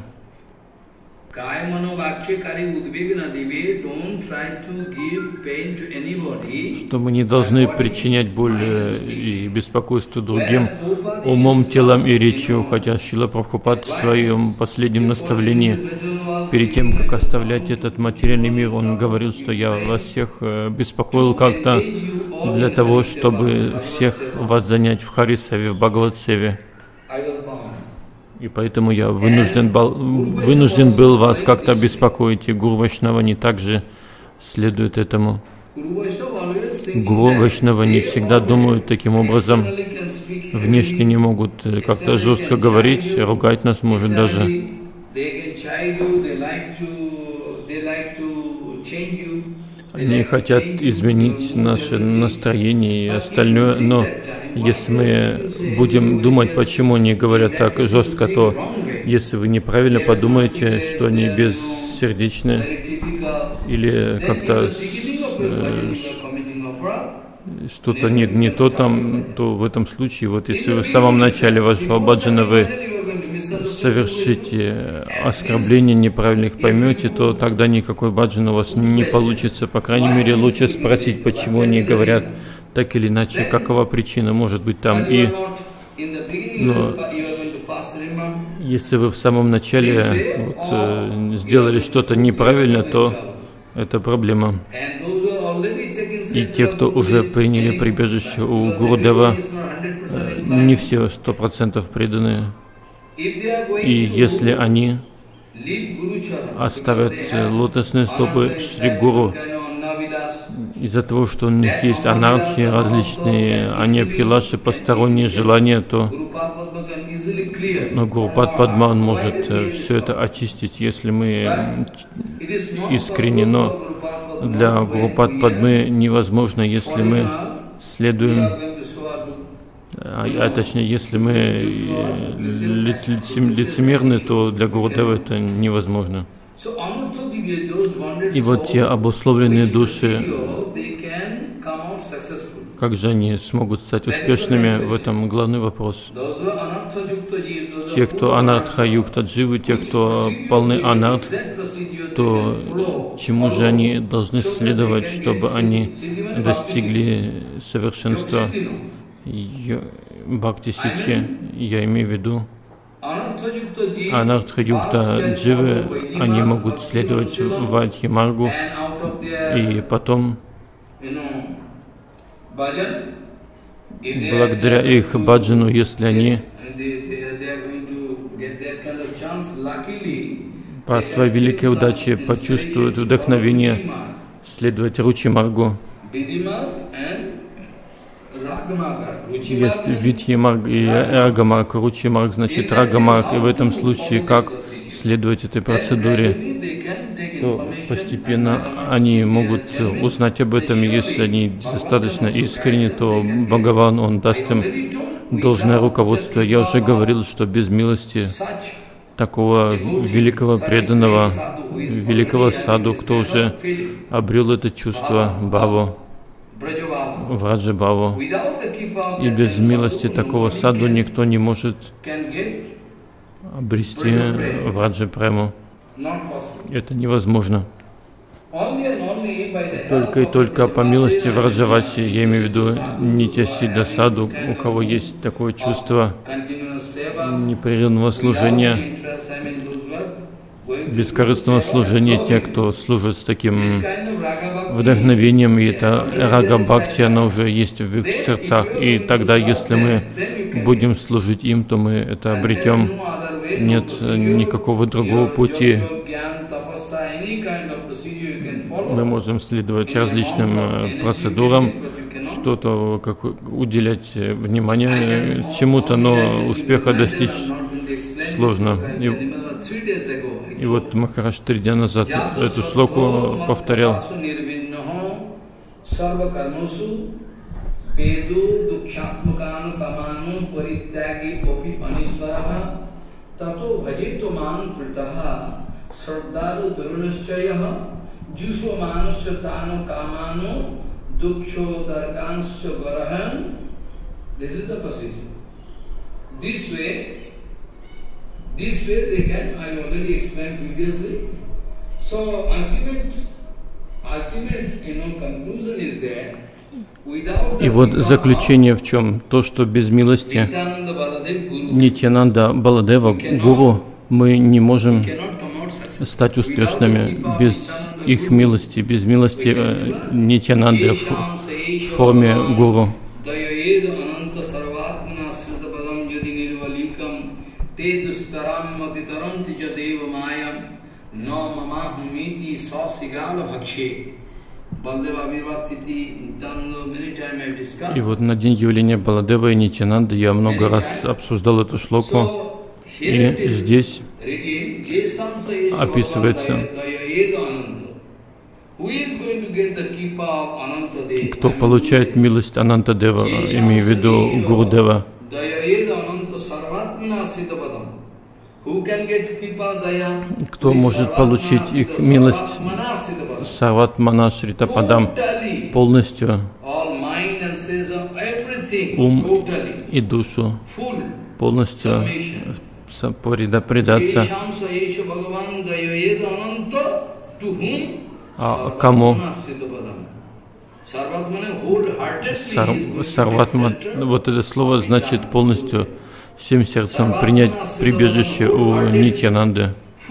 что мы не должны причинять боль и беспокойство другим умом, телом и речью, хотя Шрила Прабхупад в своем последнем наставлении, перед тем, как оставлять этот материальный мир, он говорил, что я вас всех беспокоил как-то для того, чтобы всех вас занять в Харисеве, в Бхагават-севе. И поэтому я вынужден был, вынужден был вас как-то беспокоить, и Гуру Вайшнава не так же следует этому. Гуру Вайшнава не всегда думают таким образом, внешне не могут как-то жестко говорить, ругать нас может даже. Они хотят изменить наше настроение и остальное, но если мы будем думать, почему они говорят так жестко, то если вы неправильно подумаете, что они бессердечны или как-то э, что-то не, не то там, то в этом случае, вот если вы в самом начале вашего баджана вы совершите оскорбление, неправильно их поймете, то тогда никакой баджан у вас не получится. По крайней мере, лучше спросить, почему они говорят так или иначе, какова причина может быть там. И, но если вы в самом начале вот, э, сделали что-то неправильно, то это проблема. И те, кто уже приняли прибежище у Гурудева, э, не все сто процентов преданы. И если они оставят лотосные стопы Шри Гуру из-за того, что у них есть анархия, различные аньябхилаши, посторонние желания, то Но Гурупад Падма, он может все это очистить, если мы искренне. Но для Гурупад Падмы невозможно, если мы следуем, а, а точнее, если мы лицемерны, то для Гурудева это невозможно. И вот те обусловленные души, как же они смогут стать успешными, в этом главный вопрос. Те, кто анартха-юкта дживы, те, кто полны анарт, то чему же они должны следовать, чтобы они достигли совершенства бхакти-ситхи? Я имею в виду анартха-юкта дживы, они могут следовать в адхи-маргу, и потом благодаря их баджану, если они по своей великой удаче почувствуют вдохновение следовать Ручи Маргу. Есть Витхи Марг и Рага Марг. Ручи Марг значит Рага Марг, и в этом случае как следовать этой процедуре, то постепенно они могут узнать об этом, если они достаточно искренни, то Бхагаван, он даст им должное руководство. Я уже говорил, что без милости такого великого преданного, великого саду, кто уже обрел это чувство бхаву, враджа-бхаву, и без милости такого саду никто не может обрести враджа-прему. Это невозможно. Только и только по милости Враджаваси, я имею в виду Нитья-сиддха саду, у кого есть такое чувство непрерывного служения, бескорыстного служения, те, кто служит с таким вдохновением, и это рага бхакти, она уже есть в их сердцах, и тогда, если мы будем служить им, то мы это обретем. Нет никакого другого пути. Мы можем следовать различным процедурам, что-то, как уделять внимание чему-то, но успеха достичь сложно. И, и вот Махарадж три дня назад эту шлоку повторял. Tato bhajeto man pritaha sardaro durunaschayaha jusho manusya tano kamano duksho darkanscha garahan. This is the procedure. This way, this way they can, I already explained previously. So ultimate, ultimate, you know, conclusion is that и вот заключение в чем? То, что без милости Нитьянанда Баладева, Гуру, мы не можем стать успешными. Без их милости, без милости Нитьянанды в форме Гуру. И вот на день явления Баладева и Нитьянанды я много раз обсуждал эту шлоку, и здесь описывается, кто получает милость Анантадева, имея в виду Гурудева. Кто может получить их милость Сарватмана Шритападам полностью, ум и душу полностью предаться. А кому? Сар, сарватма, вот это слово значит полностью, всем сердцем принять прибежище у Нитьянанды,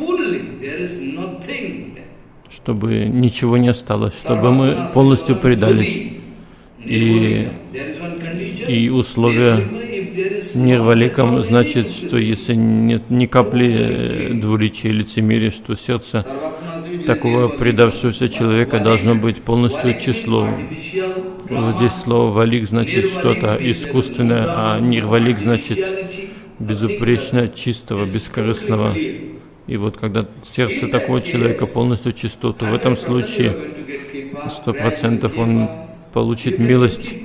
чтобы ничего не осталось, чтобы мы полностью предались. И, и условие нирваликам значит, что если нет ни капли двуличия и лицемерия, что сердце такого предавшегося человека должно быть полностью число. Вот здесь слово валик значит что-то искусственное, а нирвалик значит безупречно чистого, бескорыстного. И вот когда сердце такого человека полностью чисто, то в этом случае сто процентов он получит милость.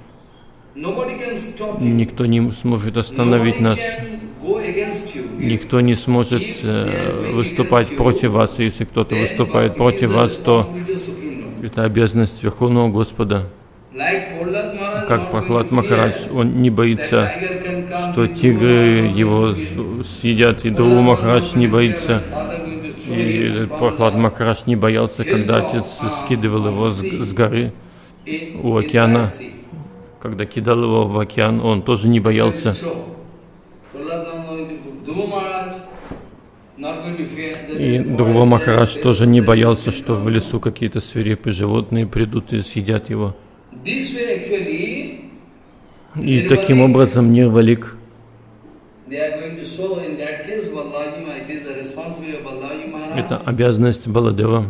Никто не сможет остановить нас. Никто не сможет э, выступать против вас. Если кто-то выступает против вас, то это обязанность Верховного Господа. Как Прахлад Махарадж, он не боится, что тигры его съедят, и Друва Махарадж не боится. И Прахлад Махарадж не боялся, когда отец скидывал его с, с горы у океана. Когда кидал его в океан, он тоже не боялся. И Друва Махарадж тоже не боялся, что в лесу какие-то свирепые животные придут и съедят его. И таким образом Нирвалик, это обязанность Баладева,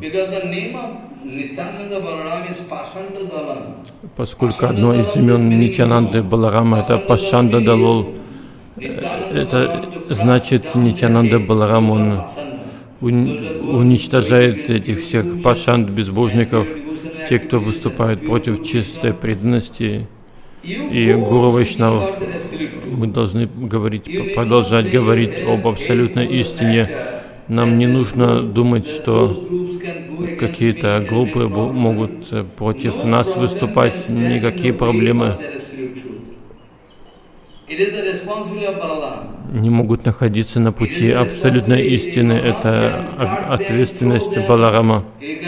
поскольку одно из имен Нитьянанды Баларама это Пашанда Далол. Это значит, Нитьянанда Баларам, он уничтожает этих всех пашанд, безбожников, те, кто выступает против чистой преданности и Гуру Вайшнавов. Мы должны говорить, продолжать говорить об абсолютной истине. Нам не нужно думать, что какие-то группы могут против нас выступать, никакие проблемы не могут находиться на пути абсолютной истины. Это ответственность Баларама.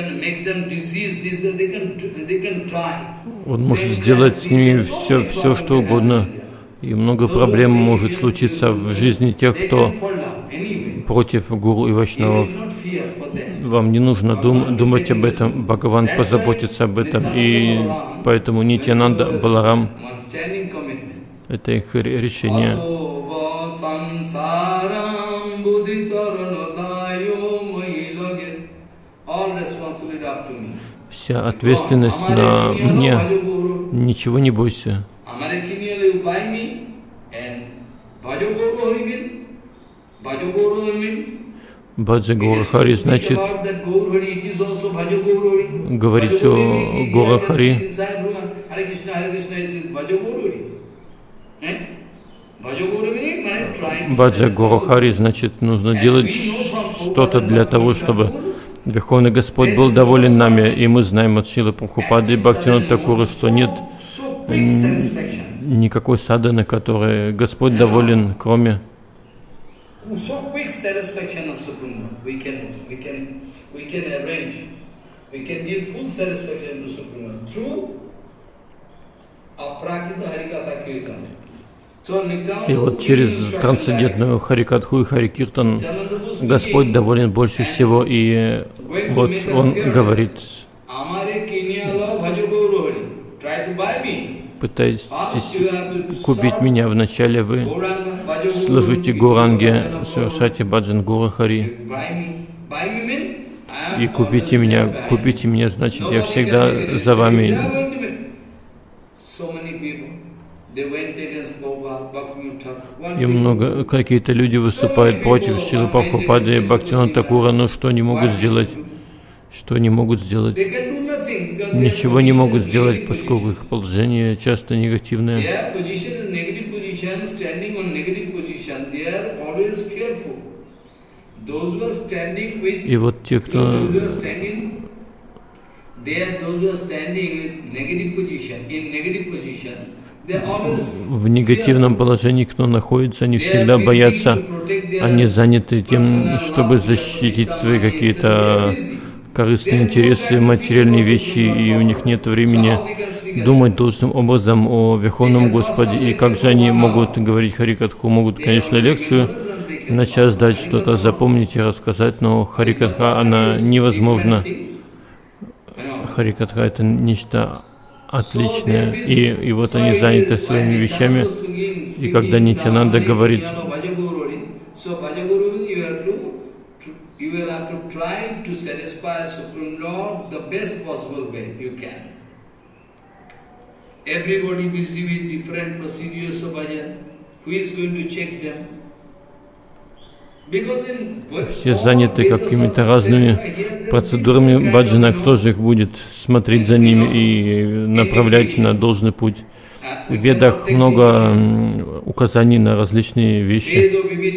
Он может сделать с ними все, все, что угодно. И много проблем может случиться в жизни тех, кто против Гуру и Вайшнавов. Вам не нужно дум, думать об этом. Бхагаван позаботится об этом. И поэтому Нитьянанда Баларам — это их решение. Вся ответственность на мне. Ничего не бойся. Баджа Гаура Хари значит говорить о Гаура Хари. Баджа Гаура Хари значит, нужно делать что-то для того, чтобы Верховный Господь был доволен нами. И мы знаем от Шрилы Прабхупады и Бхактивинода Тхакура, что нет никакой садханы, которой Господь доволен, кроме И вот через трансцендентную Харикатху и Харикиртан Господь доволен больше всего. И вот Он говорит: пытайтесь купить меня. Вначале вы служите Гауранге, совершайте баджан Гаура Хари. И купите меня. Купите меня, значит, я всегда за вами. И много, какие-то люди выступают против Шрилы Прабхупады и Бхактивинода Тхакура, но что они могут сделать? Что они могут сделать? Ничего не могут сделать, поскольку их положение часто негативное. И вот те, кто в негативном положении, кто находится, они всегда боятся, они заняты тем, чтобы защитить свои какие-то корыстные интересы, материальные вещи, и у них нет времени думать должным образом о Верховном Господе. И как же они могут говорить Харикатху? Могут, конечно, лекцию на час дать, что-то запомнить и рассказать, но Харикатха, она невозможна. Харикатха — это нечто отличное, и, и вот они заняты своими вещами. И когда Нитьянанда говорит: Все заняты какими-то разными процедурами баджана, кто же их будет смотреть за ними и направлять на должный путь. В Ведах много указаний на различные вещи.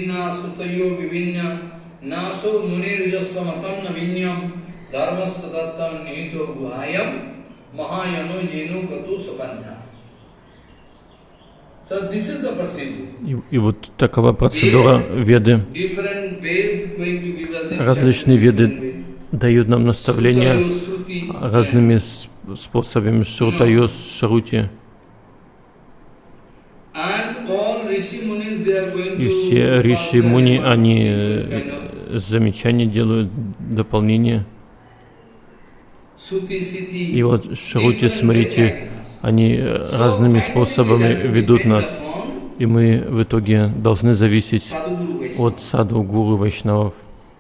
И, и вот такова процедура Веды. Различные Веды дают нам наставления разными способами, Шрутайос, Шрути. И все Риши Муни, они замечания делают, дополнения. И вот Шрути, смотрите, они разными способами ведут нас. И мы в итоге должны зависеть от саду, гуру, вайшнавов.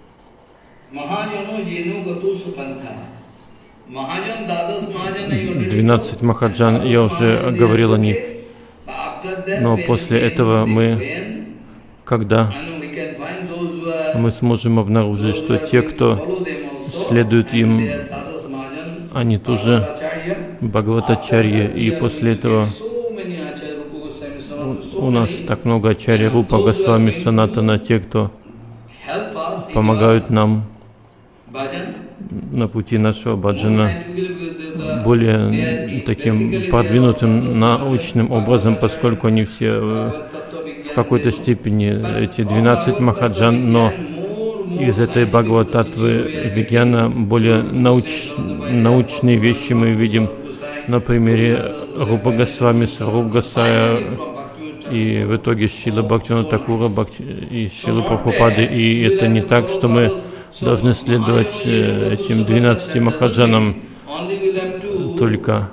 Двенадцать махаджан, я уже говорил о них. Но после этого мы, когда мы сможем обнаружить, что те, кто следует им, они тоже Бхагаватачарья, и после этого у нас так много ачарья, Рупа, Госвами, Санатана, те, кто помогают нам на пути нашего баджана более таким продвинутым научным образом, поскольку они все в какой-то степени, эти двенадцать махаджан, но из этой Бхагават-татвы Вигьяна более науч, научные вещи мы видим на примере Рупа Госвами, Сваруп Госая и в итоге Шрила Бхактивинода Такура и Шрилы Прабхупады. И это не так, что мы должны следовать этим двенадцати махаджанам только.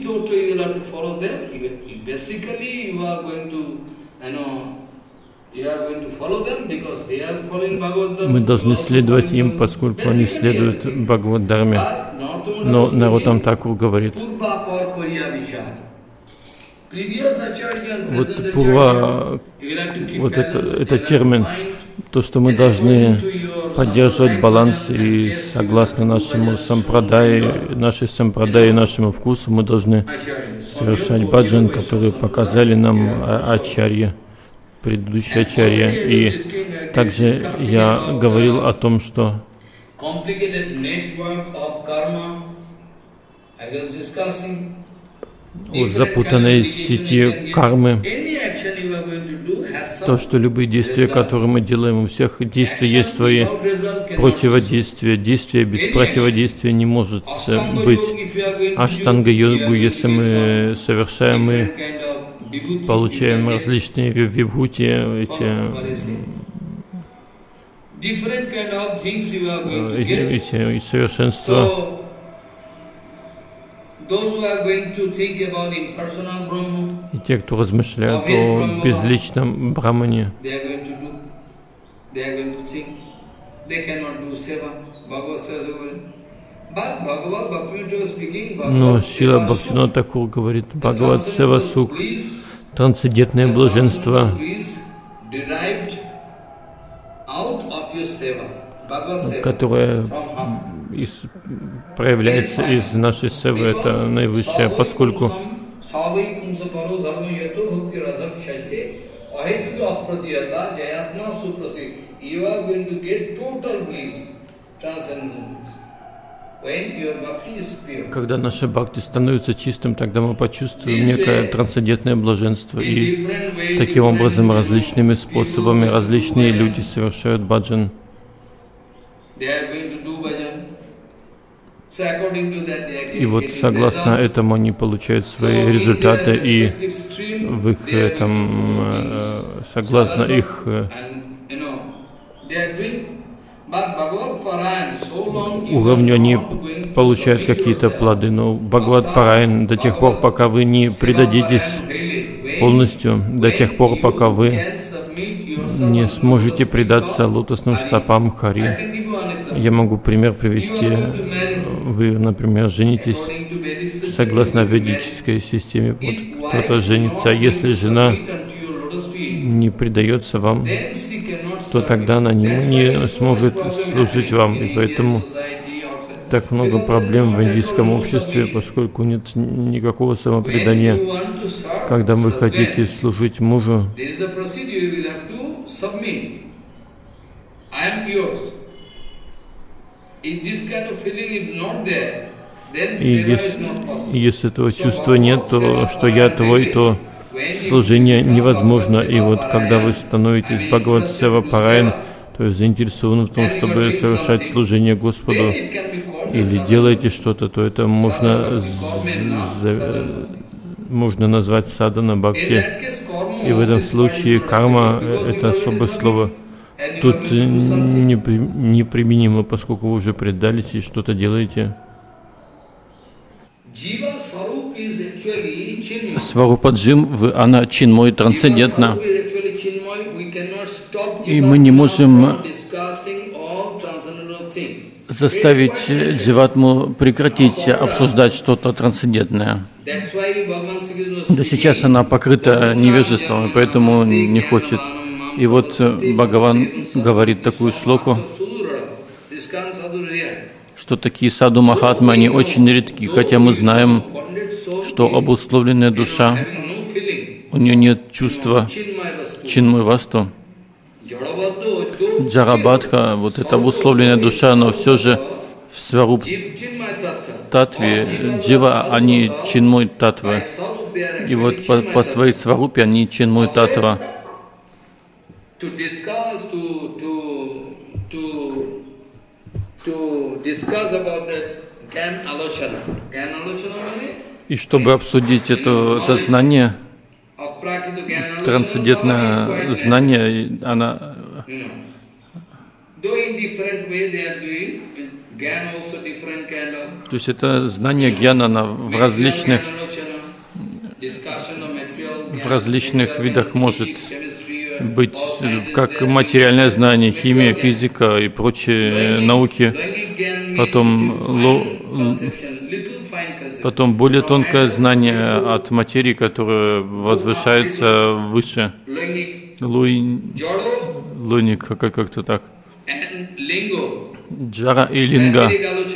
Мы должны следовать им, поскольку они следуют Бхагавад-дарме. Но Нароттам Такур говорит, вот пурва, вот это, это термин, то, что мы должны поддерживать баланс и согласно нашему сампрадае, нашей сампрадае, нашему вкусу, мы должны совершать баджан, который показали нам ачарья, предыдущие ачарья. И также я говорил о том, что о запутанной сети кармы, то, что любые действия, которые мы делаем, у всех действий есть свои противодействия. Действие без противодействия не может быть. Аштанга-йогу, если мы совершаем, мы получаем различные вибхути, эти, эти, эти совершенства. И те, кто размышляют о безличном Брамане, но Шрила Бхактивинода Такур говорит, Бхагават Сева Сух, трансцендентное блаженство, которое из, проявляется из нашей севы, это наивысшее, поскольку когда наша бхакти становится чистым, тогда мы почувствуем некое трансцендентное блаженство. И таким образом различными способами различные люди совершают баджан. И вот согласно этому они получают свои результаты, и в их этом, согласно их уровню они получают какие-то плоды. Но Бхагават Параян до тех пор, пока вы не предадитесь полностью, до тех пор, пока вы не сможете предаться лотосным стопам Хари. Я могу пример привести. Вы, например, женитесь согласно ведической системе. Вот кто-то женится. Если жена не предается вам, то тогда она не, не сможет служить вам. И поэтому так много проблем в индийском обществе, поскольку нет никакого самопредания. Когда вы хотите служить мужу, и если, если этого чувства нет, то что я твой, то служение невозможно. И вот когда вы становитесь Бхагават Сева Параян, то есть заинтересованы в том, чтобы совершать служение Господу, или делаете что-то, то это можно, можно назвать садхана бхакти. И в этом случае карма — это особое слово. Тут неприменимо, поскольку вы уже предались и что-то делаете. Сварупа Джим, она чинмой, трансцендентна. И мы не можем заставить дживатму прекратить обсуждать что-то трансцендентное. Да сейчас она покрыта невежеством, и поэтому не хочет. И вот Бхагаван говорит такую шлоку, что такие саду махатмы, они очень редки, хотя мы знаем, что обусловленная душа, у нее нет чувства чинмай васту. Джарабадха, вот эта обусловленная душа, но все же в сваруп татве, джива, они чинмой татвы. И вот по, по своей сварупе они чинмой татва. И чтобы обсудить это, это знание, трансцендентное знание, она то есть это знание гьяна, она в различных в различных видах может быть, как материальное знание, химия, физика и прочие науки, потом, ло, потом более тонкое знание от материи, которое возвышается выше, луй, луник, как-то так, джара и линга.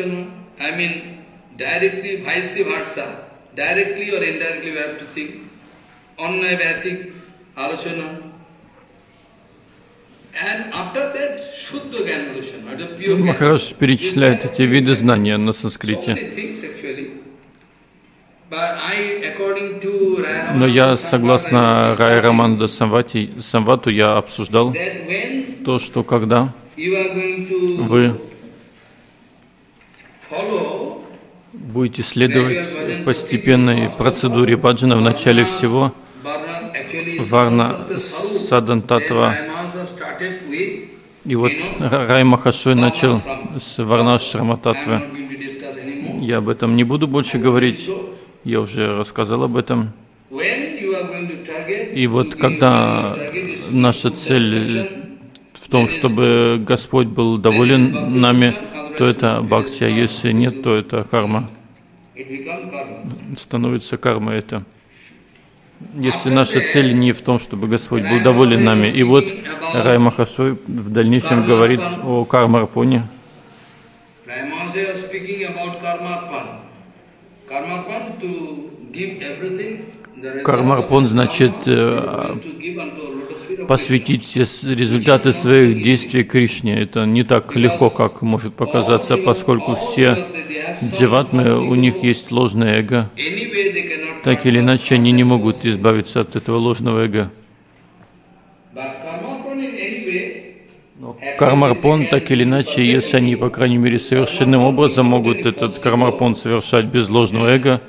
Махарадж перечисляет эти виды знания на санскрите. Но я, согласно Рая Раманда Самвату, я обсуждал то, что когда вы будете следовать постепенной процедуре баджана, в начале всего Варна Садан Татва. И вот Рай Махашой начал с Варнашрама Татвы. Я об этом не буду больше говорить, я уже рассказал об этом. И вот когда наша цель в том, чтобы Господь был доволен нами, то это бхакти, а если нет, то это карма. Становится карма это. Если наша цель не в том, чтобы Господь был доволен нами. И вот Рай Махашой в дальнейшем говорит о кармарпоне. Кармарпон значит посвятить все результаты своих действий Кришне. Это не так легко, как может показаться, поскольку все дживатмы, у них есть ложное эго. Так или иначе, они не могут избавиться от этого ложного эго. Но кармарпон, так или иначе, если они, по крайней мере, совершенным образом могут этот кармарпон совершать без ложного эго,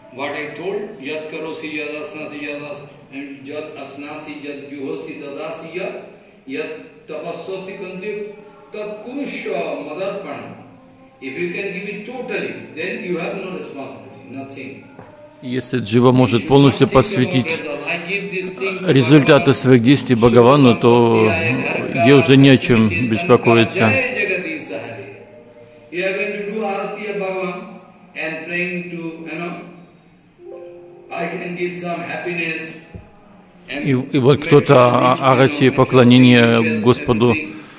если джива может полностью посвятить результаты своих действий Бхагавану, то ей уже не о чем беспокоиться. И, и вот кто-то арати, поклонение Господу,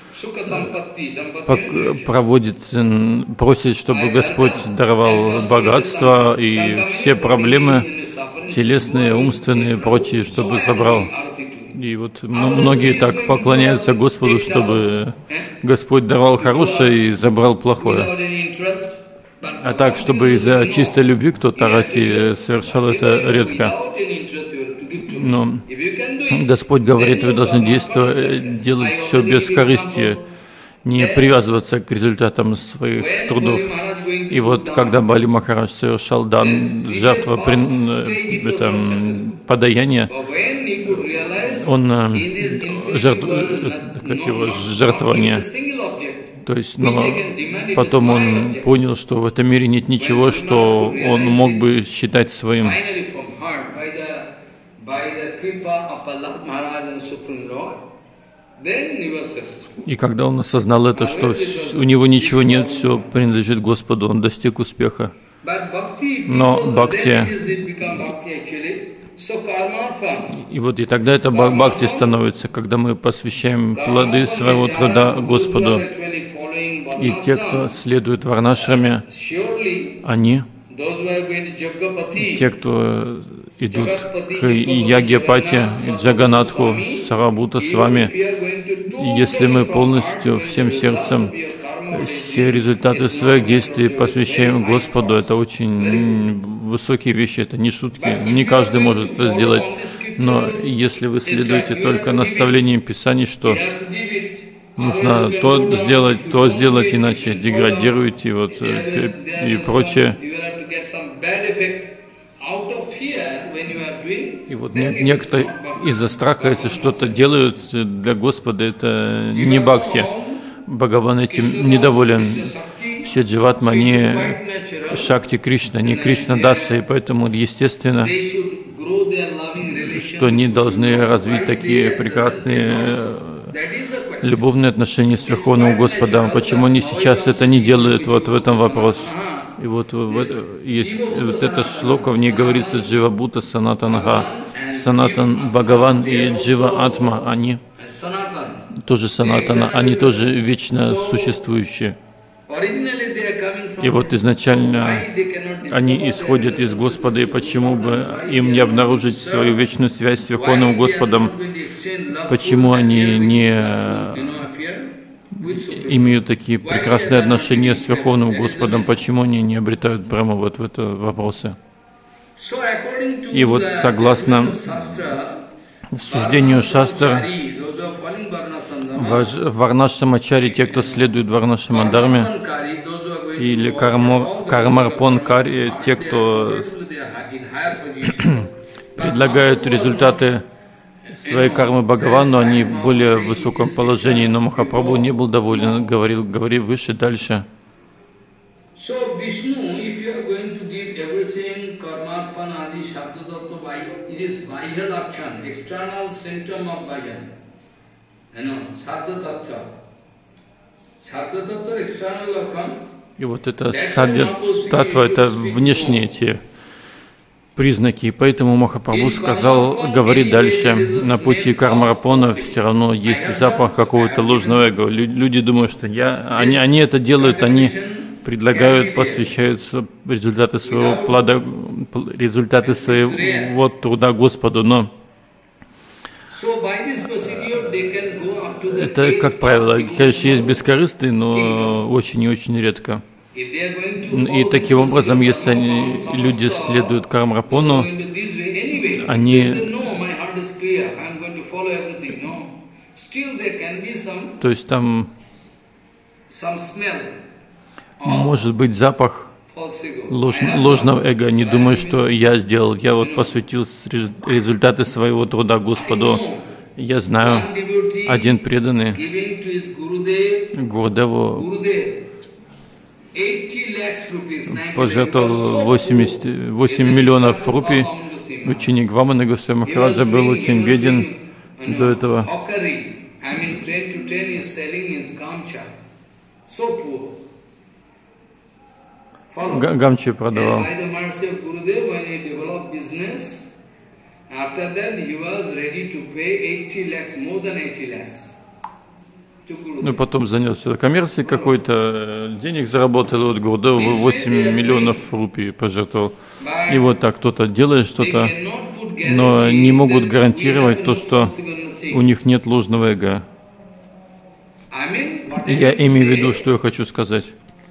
проводит, просит, чтобы Господь даровал богатство и все проблемы телесные, умственные и прочие, чтобы забрал. И вот многие так поклоняются Господу, чтобы Господь давал хорошее и забрал плохое. А так, чтобы из-за чистой любви кто-то арати совершал это редко. Но Господь говорит, вы должны действовать, делать все без корысти, не привязываться к результатам своих трудов. И вот когда Бали Махарадж совершал дан, жертва, это, подаяние, он жертв, как его, жертвование. То есть, но потом он понял, что в этом мире нет ничего, что он мог бы считать своим. И когда он осознал это, что у него ничего нет, все принадлежит Господу, он достиг успеха. Но бхакти, и вот и тогда это бхакти становится, когда мы посвящаем плоды своего труда Господу. И те, кто следует варнашраме, они, те, кто идут к Ягьяпати, Джаганатху, Сарабхута с вами, если мы полностью, всем сердцем, все результаты своих действий посвящаем Господу, это очень высокие вещи, это не шутки, не каждый может это сделать. Но если вы следуете только наставлениям Писаний, что нужно то сделать, то сделать, иначе деградируете, вот, и, и прочее. И вот некоторые из-за страха, если что-то делают для Господа, это не бхакти. Бхагаван этим недоволен. Все дживатмы, они Шакти Кришна, не Кришна Даса, и поэтому естественно, что они должны развить такие прекрасные любовные отношения с Верховным Господом. Почему они сейчас это не делают? Вот в этом вопрос. И вот, вот есть вот эта шлока, в ней говорится Джива Бхута Санатанага, Санатан Бхагаван и Джива Атма, они тоже Санатана, они тоже вечно существующие. И вот изначально они исходят из Господа, и почему бы им не обнаружить свою вечную связь с Верховным Господом? Почему они не имеют такие прекрасные отношения с Верховным Господом? Почему они не обретают Брахму? Вот в это вопросы. И вот согласно суждению Шастра, Варнашамачари, те, кто следует Варнашамадарме, или Кармарпонкари, те, кто предлагают результаты своей кармы Бхагавану, они в более высоком положении, но Махапрабху не был доволен, говорил, говори выше, дальше. И вот это садья татва, это внешние те признаки. Поэтому Махапрабху сказал, говори дальше, на пути кармарапона все равно есть запах какого-то ложного эго. Люди думают, что я, они, они это делают, они предлагают, посвящают результаты своего плода, результаты своего труда Господу, но это, как правило, конечно, есть бескорыстные, но очень и очень редко. И таким образом, если они, люди следуют кармарапону, они, то есть там может быть запах ложь, ложного эго. Не думаю, что я сделал, я вот посвятил результаты своего труда Господу. Я знаю, один преданный Гурудеву пожертвовал восемьдесят восемь миллионов рупий. Ученик Вамана Госвами Махараджа был очень беден до этого. Гамчи продавал. Ну, потом занялся коммерцией какой-то, денег заработал, вот Гурудеву восемь миллионов рупий пожертвовал. И вот так кто-то делает что-то, но не могут гарантировать то, что у них нет ложного эго. Я имею в виду, что я хочу сказать.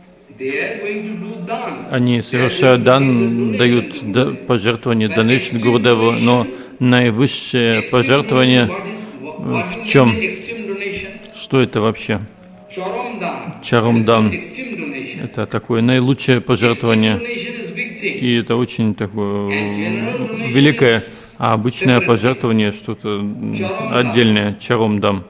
Они совершают дан, дают да, пожертвование, донейшн Гурудеву, но наивысшее пожертвование в чем? Что это вообще? Чарамдан. Это такое наилучшее пожертвование. И это очень такое великое. А обычное пожертвование что-то отдельное. Чарамдам.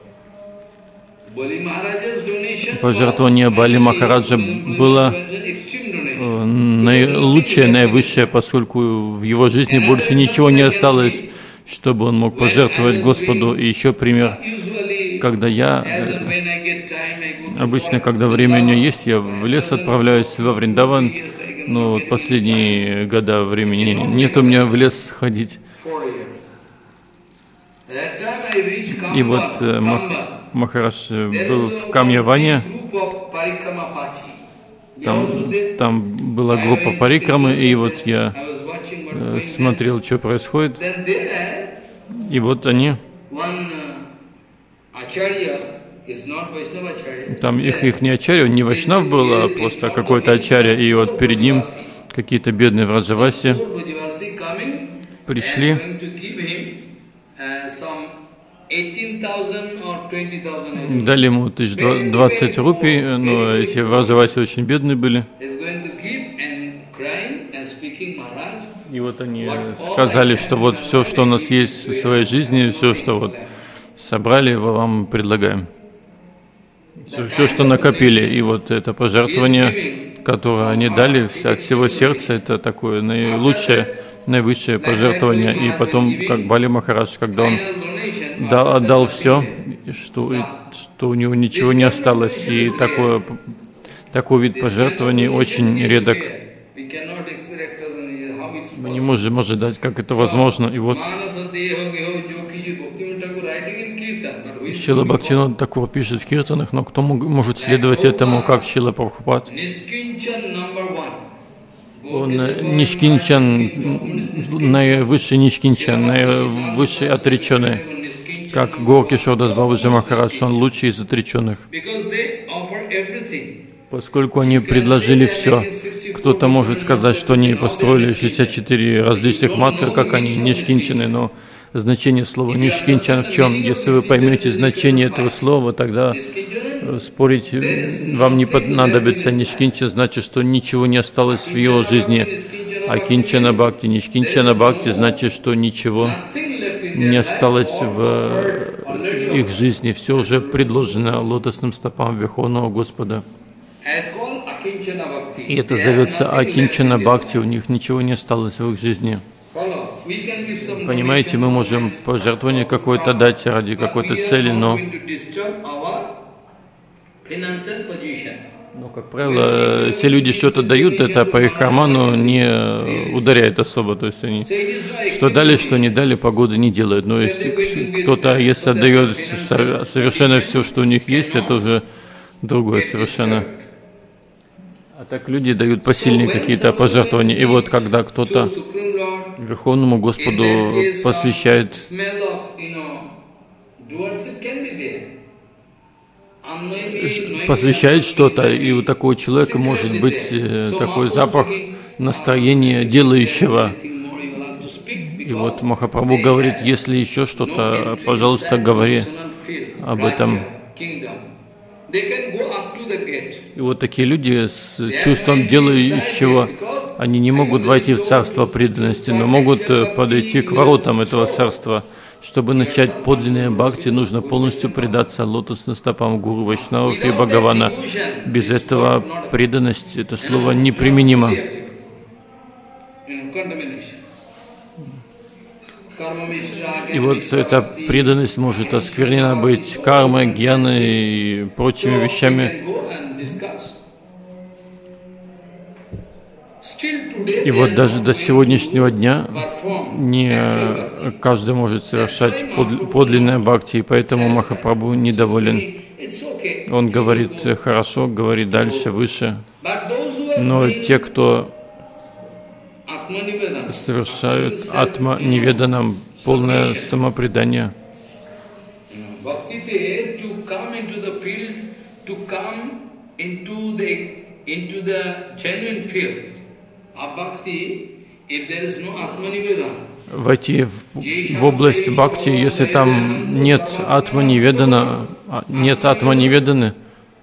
Пожертвование Бали Махараджа было наилучшее, наивысшее, поскольку в его жизни больше ничего не осталось, чтобы он мог пожертвовать Господу. И еще пример. Когда я, обычно, когда время у меня есть, я в лес отправляюсь во Вриндаван, но вот последние года времени нет у меня в лес ходить. И вот э, Махарадж был в Камьяване, там, там была группа парикрамы, и вот я э, смотрел, что происходит, и вот они... Там их, их не ачарья, он не вайшнав был, а просто какой-то ачарья. И вот перед ним какие-то бедные враджаваси пришли. Дали ему тысяч двадцать рупий, но эти враджаваси очень бедные были. И вот они сказали, что вот все, что у нас есть в своей жизни, все, что вот собрали, вам предлагаем. Все, все, что накопили. И вот это пожертвование, которое они дали от всего сердца, это такое наилучшее, наивысшее пожертвование. И потом, как Бали Махарадж, когда он дал, отдал все, что, что у него ничего не осталось. И такое, такой вид пожертвований очень редок. Мы не можем ожидать, как это возможно. И вот Шрила Бхактивинода Тхакур пишет в Киртанах, но кто может следовать этому, как Шрила Прабхупад? Он нишкинчан, наивысший нишкинчан, наивысший отреченный, как Горки Шодас Бабаджи Махарадж, он лучший из отреченных. Поскольку они предложили все. Кто-то может сказать, что они построили шестьдесят четыре различных матха, как они нишкинчаны, но значение слова нишкинчан в чем? Если вы поймете значение этого слова, тогда спорить вам не понадобится. Нишкинчан значит, что ничего не осталось в его жизни. А кинчана бхакти, нишкинчана бхакти значит, что ничего не осталось в их жизни. Все уже предложено лотосным стопам Верховного Господа. И это зовется Акинчана Бхакти, у них ничего не осталось в их жизни. Понимаете, мы можем пожертвование какое-то дать ради какой-то цели, но, но, как правило, все люди что-то дают, это по их карману не ударяет особо. То есть они что дали, что не дали, погоды не делают. Но если кто-то, если отдает совершенно все, что у них есть, это уже другое совершенно. А так люди дают посильнее какие-то пожертвования. И вот когда кто-то Верховному Господу посвящает посвящает что-то, и у такого человека может быть такой запах настроения делающего. И вот Махапрабху говорит, если еще что-то, пожалуйста, говори об этом. И вот такие люди с чувством делающего, они не могут войти в царство преданности, но могут подойти к воротам этого царства. Чтобы начать подлинное бхакти, нужно полностью предаться лотосным стопам Гуру, Вайшнавов и Бхагавана. Без этого преданность, это слово неприменимо. И вот эта преданность может осквернена быть кармой, гьяной и прочими вещами. И вот даже до сегодняшнего дня не каждый может совершать подлинное бхакти, и поэтому Махапрабху недоволен. Он говорит хорошо, говорит дальше, выше. Но те, кто совершают атма-неведанам полное самопредание, войти в, в область бхакти, если там нет атма-неведана, нет атма-неведаны,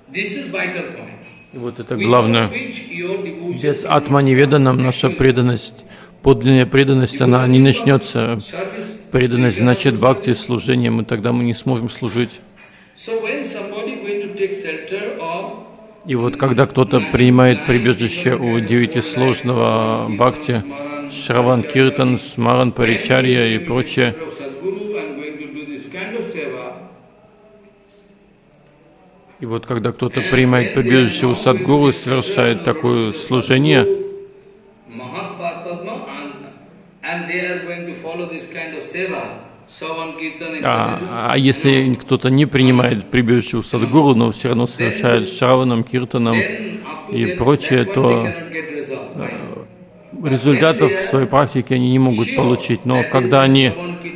и вот это главное. Без атма-неведанам наша преданность, подлинная преданность, она не начнется. Преданность значит бхакти, служение, и тогда мы не сможем служить. И вот когда кто-то принимает прибежище у девятисложного бхакти, Шраван Киртан, Смаран Паричарья и прочее, и вот когда кто-то принимает прибежище у Садгуру, совершает такое служение, а, а если кто-то не принимает прибежище у Садгуру, но все равно совершает Шраваном, Киртаном и прочее, то результатов в своей практике они не могут получить. Но когда они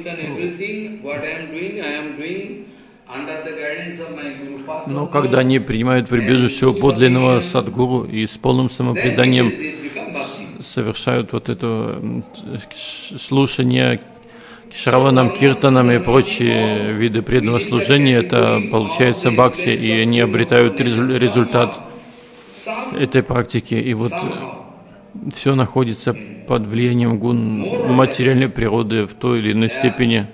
Но когда они принимают прибежище у подлинного Садгуру и с полным самопреданием совершают вот это слушание Шраванам, Киртанам и прочие виды преданного служения, это получается бхакти, и они обретают результат этой практики. И вот все находится под влиянием гун материальной природы в той или иной степени.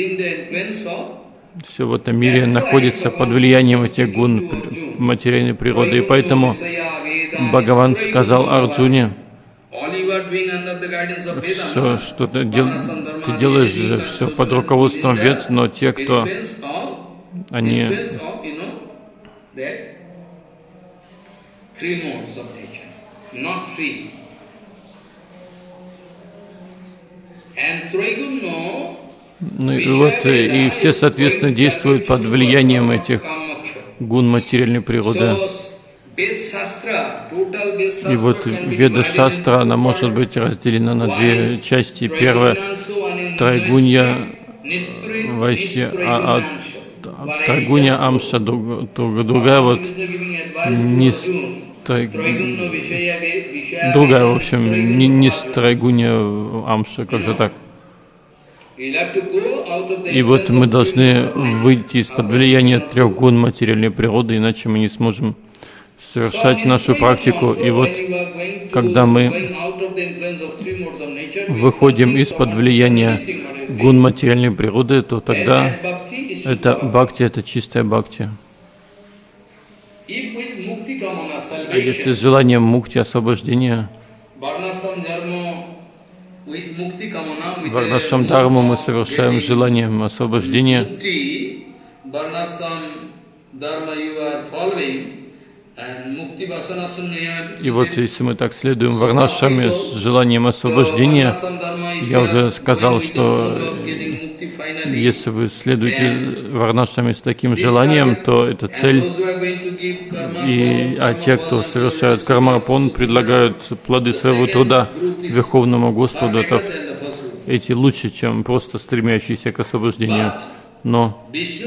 Все в этом мире находится под влиянием этих гун материальной природы. И поэтому Бхагаван сказал Арджуне: все, что ты, дел, ты делаешь, все под руководством Вед, но те, кто они Ну и вот и все, соответственно, действуют под влиянием этих гун материальной природы. И вот Веда-шастра, она может быть разделена на две части. Первая — Трайгунья Вайшья, а, а Трайгунья Амша, другая вот Нистрай... другая, в общем, Нистрайгунья Амша, как-то так. И вот мы должны выйти из-под влияния трех гун материальной природы, иначе мы не сможем совершать нашу практику. И вот когда мы выходим из-под влияния гун материальной природы, то тогда это бхакти, это чистая бхакти. А если с желанием мукти, освобождения, варнашам дхарму мы совершаем с желанием освобождения, и вот если мы так следуем варнашами с желанием освобождения, я уже сказал, что если вы следуете варнашами с таким желанием, то это цель. И, а те, кто совершают кармарпон, предлагают плоды своего труда Верховному Господу, это, эти лучше, чем просто стремящиеся к освобождению. Но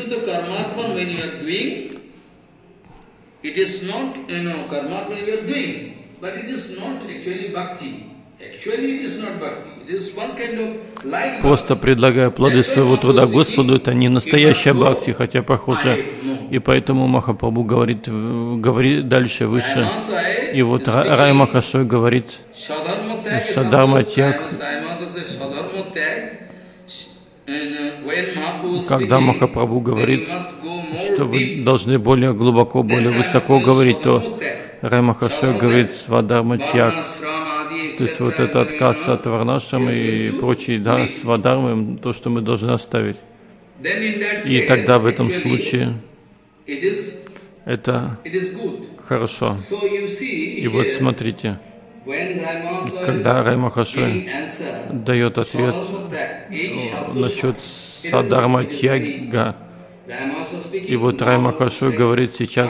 просто предлагая плоды своего труда Господу, это не настоящая бхакти, хотя похоже. И поэтому Махапрабху говорит, говорит дальше, выше. И вот Рай Махашой говорит: Садхарма тяг. Когда Махапрабху говорит, что вы должны более глубоко, более высоко говорить, то Рай Махашой говорит свадхарма тяг. То есть вот это отказ от варнашам и прочие, да, свадхармы, то, что мы должны оставить. И тогда в этом случае это хорошо. И вот смотрите, Когда Рай Махашой дает ответ насчет Садхарма Тьяга, и вот Рай Махашой говорит сейчас,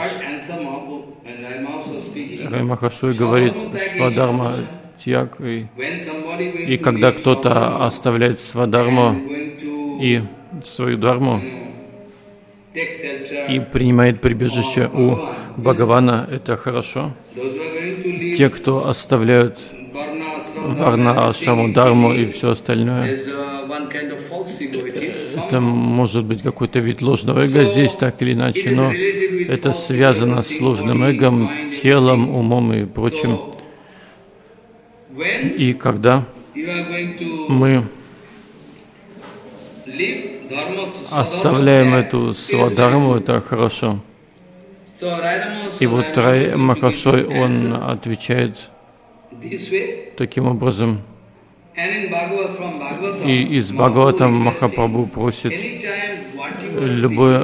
Рай Махашой говорит Свадхарма Тьяг, и, и когда кто-то оставляет Свадхарму и свою дхарму и принимает прибежище у Бхагавана, это хорошо. Те, кто оставляют варна, ашраму, дхарму и все остальное, это может быть какой-то вид ложного эго здесь, так или иначе, но это связано с ложным эгом, телом, умом и прочим. И когда мы оставляем эту свадхарму, это хорошо. И вот Рай Махашой, он отвечает таким образом. И из Бхагаватам Махапрабху просит любое...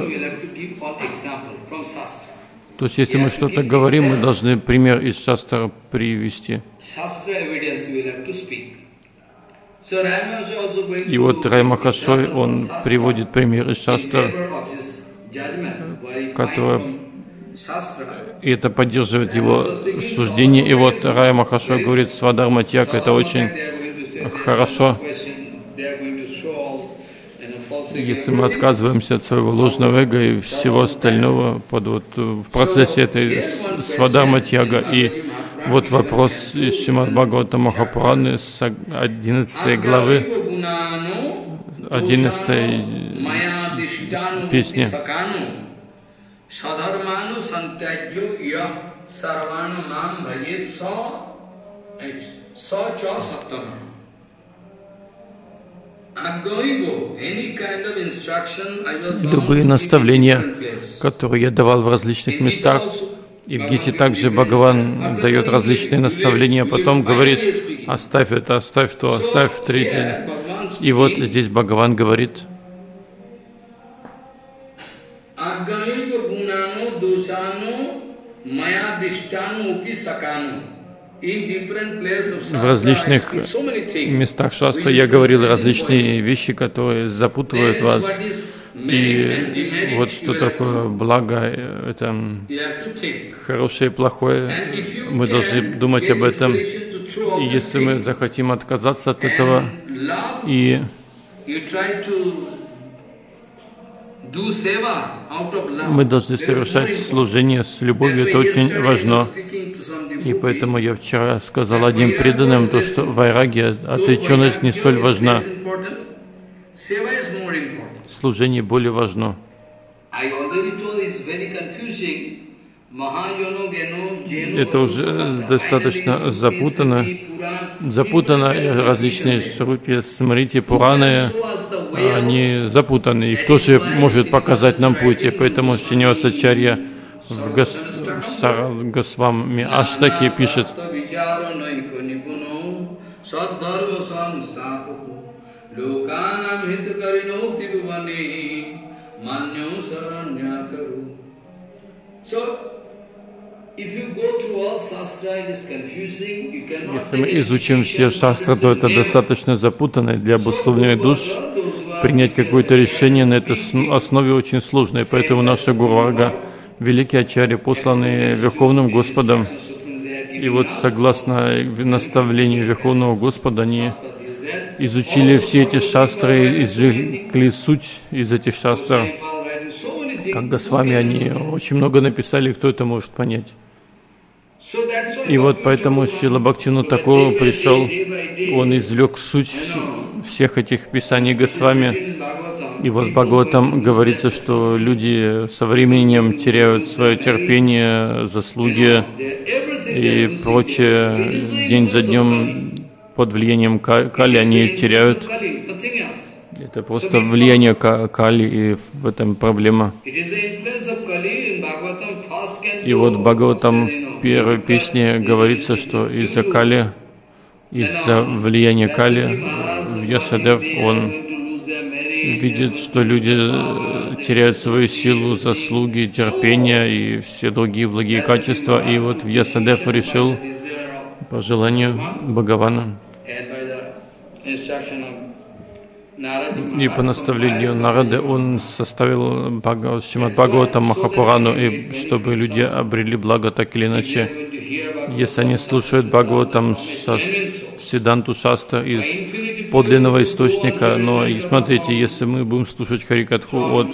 То есть, если мы что-то говорим, мы должны пример из шастра привести. И вот Рай Махашой, он приводит пример из шастра, который... И это поддерживает его суждение. И вот Рай Махашой говорит, Свадхарма Тьяг, это очень хорошо. Если мы отказываемся от своего ложного эго и всего остального под, вот, в процессе этой Свадхарма Тьяга. И вот вопрос из Шримад Бхагавата Махапураны с одиннадцатой главы, одиннадцатой песни. Sadharmanu santyajo ya sarvana mam bhajet sa sa cha sattama. Любые наставления, которые я давал в различных местах, и в Гите также Бхагаван дает различные наставления, а потом говорит, оставь это, оставь то, оставь третье. И вот здесь Бхагаван говорит, в различных местах шастры я говорил различные вещи, которые запутывают вас. И вот что такое благо, это хорошее и плохое. Мы должны думать об этом. И если мы захотим отказаться от этого и мы должны совершать служение с любовью, это очень важно. И поэтому я вчера сказал одним преданным, то, что вайрагья, отреченность не столь важна. Служение более важно. Это уже достаточно запутано. Запутано различные шрути, смрити, пураны, они запутаны. И кто же может показать нам путь? И поэтому Шринивасачарья в Гос... Госвами Аштаке пишет: если мы изучим все шастры, то это достаточно запутанно, и для обусловления душ принять какое-то решение на этой основе очень сложно. И поэтому наша Гуру Варга, великие ачарьи, посланные Верховным Господом, и вот согласно наставлению Верховного Господа, они изучили все эти шастры, извлекли суть из этих шастр. Как Госвами, они очень много написали, кто это может понять. И вот поэтому Шрила Бхактивинода Тхакур пришел, он извлек суть всех этих писаний Госвами. И вот в Бхагаватам говорится, что люди со временем теряют свое терпение, заслуги и прочее. День за днем под влиянием кали они теряют. Это просто влияние кали, и в этом проблема. И вот в Бхагаватам в первой песне говорится, что из-за кали, из-за влияния кали, Вьясадев, он видит, что люди теряют свою силу, заслуги, терпение и все другие благие качества. И вот Вьясадев решил по желанию Бхагавана и по наставлению Нарады он составил Шримад Бхагаватам Махапурану, и чтобы люди обрели благо так или иначе, если они слушают Бхагаватам Сиддханту Шастра из подлинного источника. Но и смотрите, если мы будем слушать Харикатху от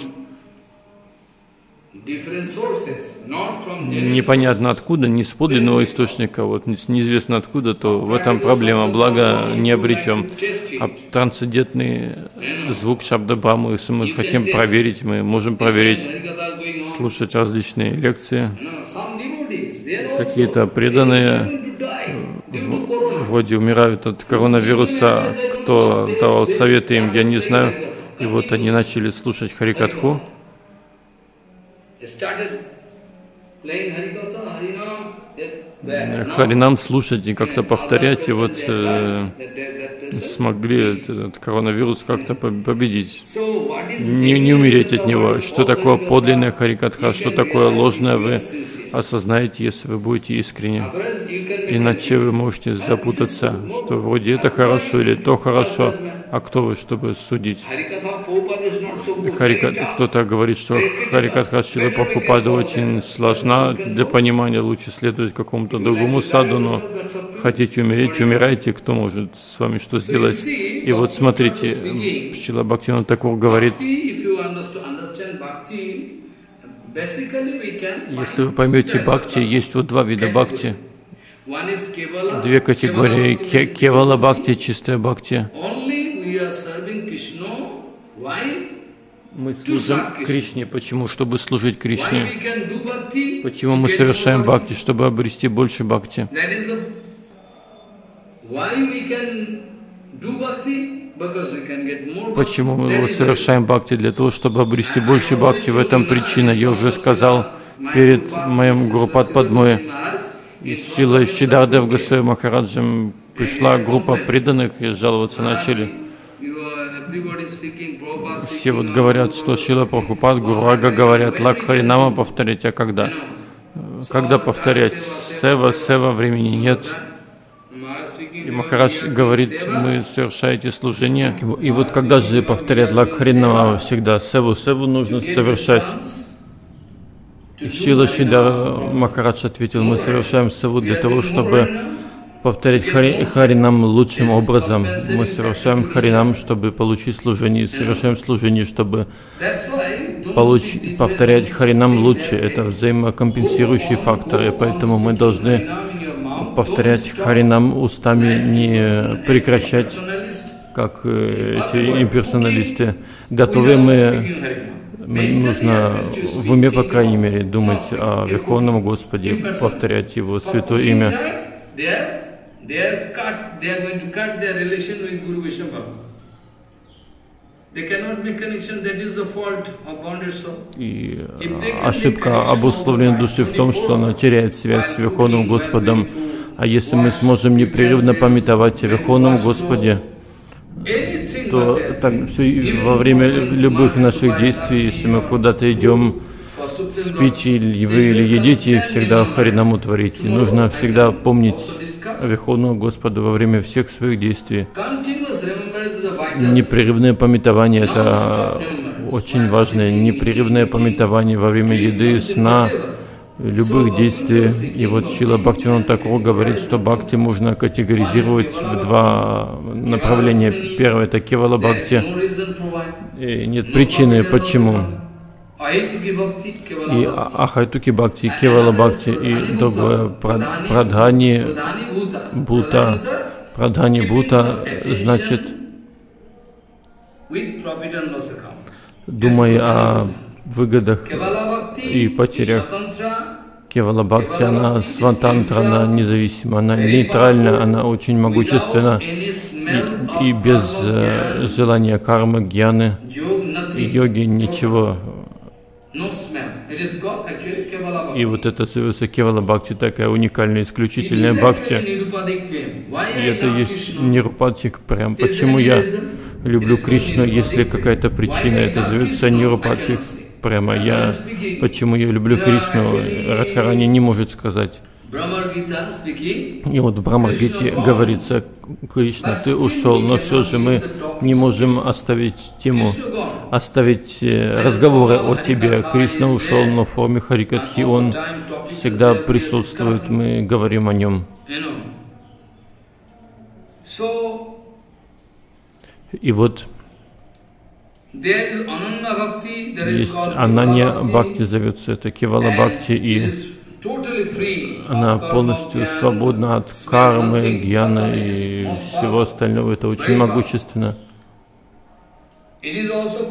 непонятно откуда, не с подлинного источника, вот неизвестно откуда, то в этом проблема, благо не обретем. А трансцендентный звук Шабда Брахмы, если мы хотим проверить, мы можем проверить, слушать различные лекции. Какие-то преданные вроде умирают от коронавируса, кто давал советы им, я не знаю. И вот они начали слушать Харикатху. Харинам слушать и как-то повторять, и вот э, смогли этот коронавирус как-то победить, не, не умереть от него. Что такое подлинная Харикатха, что такое ложное, вы осознаете, если вы будете искренне. Иначе вы можете запутаться, что вроде это хорошо или то хорошо, а кто вы, чтобы судить? Харикат... Кто-то говорит, что Харикатха Шрилы Прабхупады очень сложна для понимания, лучше следовать какому-то другому саду, но хотите умереть, умирайте, кто может с вами что сделать? И вот смотрите, Шрила Бхактивинода Тхакур говорит, если вы поймете бхакти, есть вот два вида бхакти, две категории: кевала бхакти, чистая бхакти. Мы служим Кришне. Почему? Чтобы служить Кришне. Почему мы совершаем бхакти? Чтобы обрести больше бхакти. Почему мы вот совершаем бхакти? Для того, чтобы обрести больше бхакти. В этом причина. Я уже сказал перед моим Гурупад Падмой. Из Шрила Шидардев Госвами Махараджем пришла группа преданных и жаловаться начали. Все вот говорят, что Шрила Прабхупад, Гуру Ага говорят, Лак Харинама повторять, а когда? Когда повторять? Сева, сева, времени нет. И Махарадж говорит, вы совершаете служение. И вот когда же повторять Лак Харинама всегда? Севу, севу нужно совершать. Шрила Шридар Махарадж ответил, мы совершаем севу для того, чтобы повторять хари, Харинам лучшим образом. Мы совершаем Харинам, чтобы получить служение, и совершаем служение, чтобы получ... повторять Харинам лучше. Это взаимокомпенсирующий фактор, и поэтому мы должны повторять Харинам устами, не прекращать, как эти имперсоналисты. Готовы мы... Нужно в уме, по крайней мере, думать о Верховном Господе, повторять Его святое имя. И ошибка обусловленной души в том, что она теряет связь с Верховным Господом. А если мы сможем непрерывно памятовать о Верховном Господе, то так, все, во время любых наших действий, если мы куда-то идем, спите или вы или едите, всегда Харинаму творите. Нужно всегда помнить Верховного Господа во время всех своих действий. Непрерывное памятование — это очень важное. Непрерывное памятование во время еды, сна, любых действий. И вот Шрила Бхактивинода Тхакур говорит, что бхакти можно категоризировать в два направления. Первое — это кевала бхакти. И нет причины, почему. И ахайтуки бхакти, кевала бхакти, и другое прадхани бхута. Прадхани бхута значит, думая о выгодах и потерях. Кевала бхакти, она сватантра, она независима, она нейтральна, она очень могущественна, и, и без э, желания кармы, гьяны и йоги ничего. И вот это совершается кевала бхакти, такая уникальная, исключительная бхакти. И это есть нирупадхик прям. Почему я люблю Кришну, если какая-то причина, это зовется нирупадхик прямо. Я, почему я люблю Кришну, Радхарани не может сказать. И вот в Брамар-гите говорится, Кришна, ты ушел, но все же мы не можем оставить тему, оставить разговоры о тебе. Кришна ушел, но в форме Харикатхи он всегда присутствует, мы говорим о нем. И вот есть Ананья Бхакти, зовется это Кевала Бхакти, и она полностью свободна от кармы, гьяна и всего остального. Это очень могущественно. И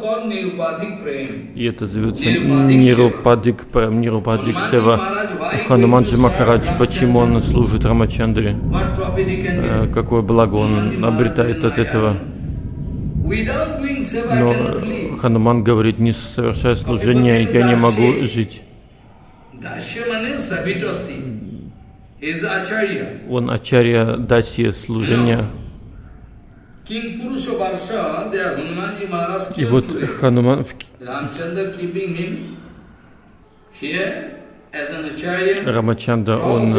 это зовется Нирупадик Прем, Нирупадик Сева. Хануманджи Махарадж, почему он служит Рамачандре? Какое благо он обретает от этого? Но Хануман говорит, не совершая служения, я не могу жить. Он ачарья Даси, служения. И вот Хануман Рамачандра, он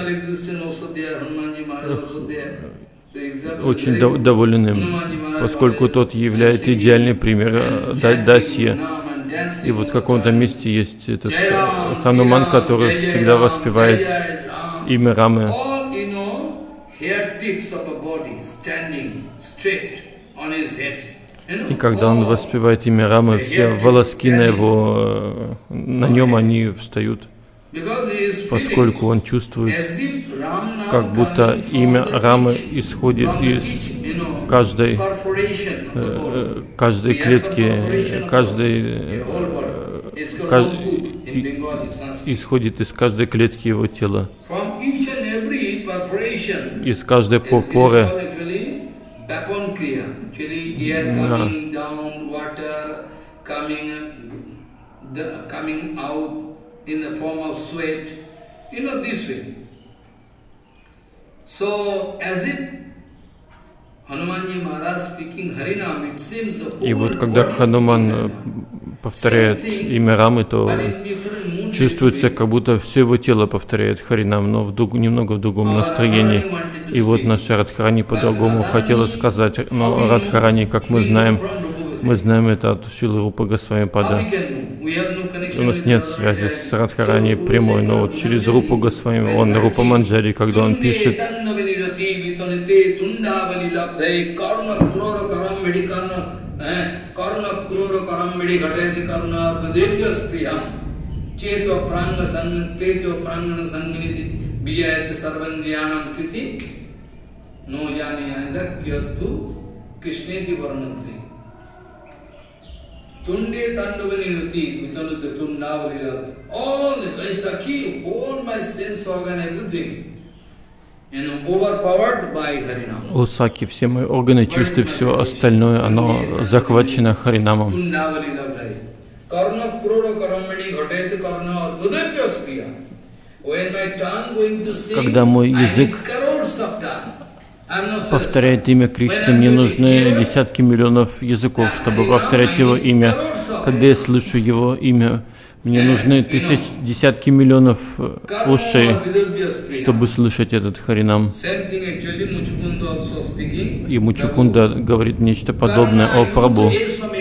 очень доволен им, поскольку тот является идеальный пример Дасья. И вот в каком-то месте есть этот Хануман, который всегда воспевает имя Рамы. И когда он воспевает имя Рамы, все волоски на его, на нем они встают, поскольку он чувствует, как будто имя Рамы исходит из каждой, каждой клетки, каждой, исходит из каждой клетки его тела, из каждой поры. In the form of sweat, you know, this way. So, as if Hanumanji Maharaj speaking Harinam, it seems the whole. И вот когда Хануман повторяет имя Рамы, то чувствуется, как будто все его тело повторяет Харинам, но в друг, немного в другом настроении. И вот наша Радхарани по-другому хотела сказать, но Радхарани, как мы знаем, мы знаем это от Шрилы Рупы Госвами Пада. У нас нет связи с Радхарани прямой, но вот через Рупу Госвами, он Рупа Манджари, когда он пишет, Tunde Tandavaninuti, Vitanuti Tundavalila, all the Vaisakhi, whole my sense organ, everything, you know, overpowered by Harinam. У Саки все мои органы, чувства, все остальное, оно захвачено Харинамом. Когда мой язык повторяет имя Кришны, мне нужны десятки миллионов языков, чтобы повторять его имя. Когда я слышу его имя, мне нужны тысяч, десятки миллионов ушей, чтобы слышать этот Харинам. И Мучукунда говорит нечто подобное о Прабху.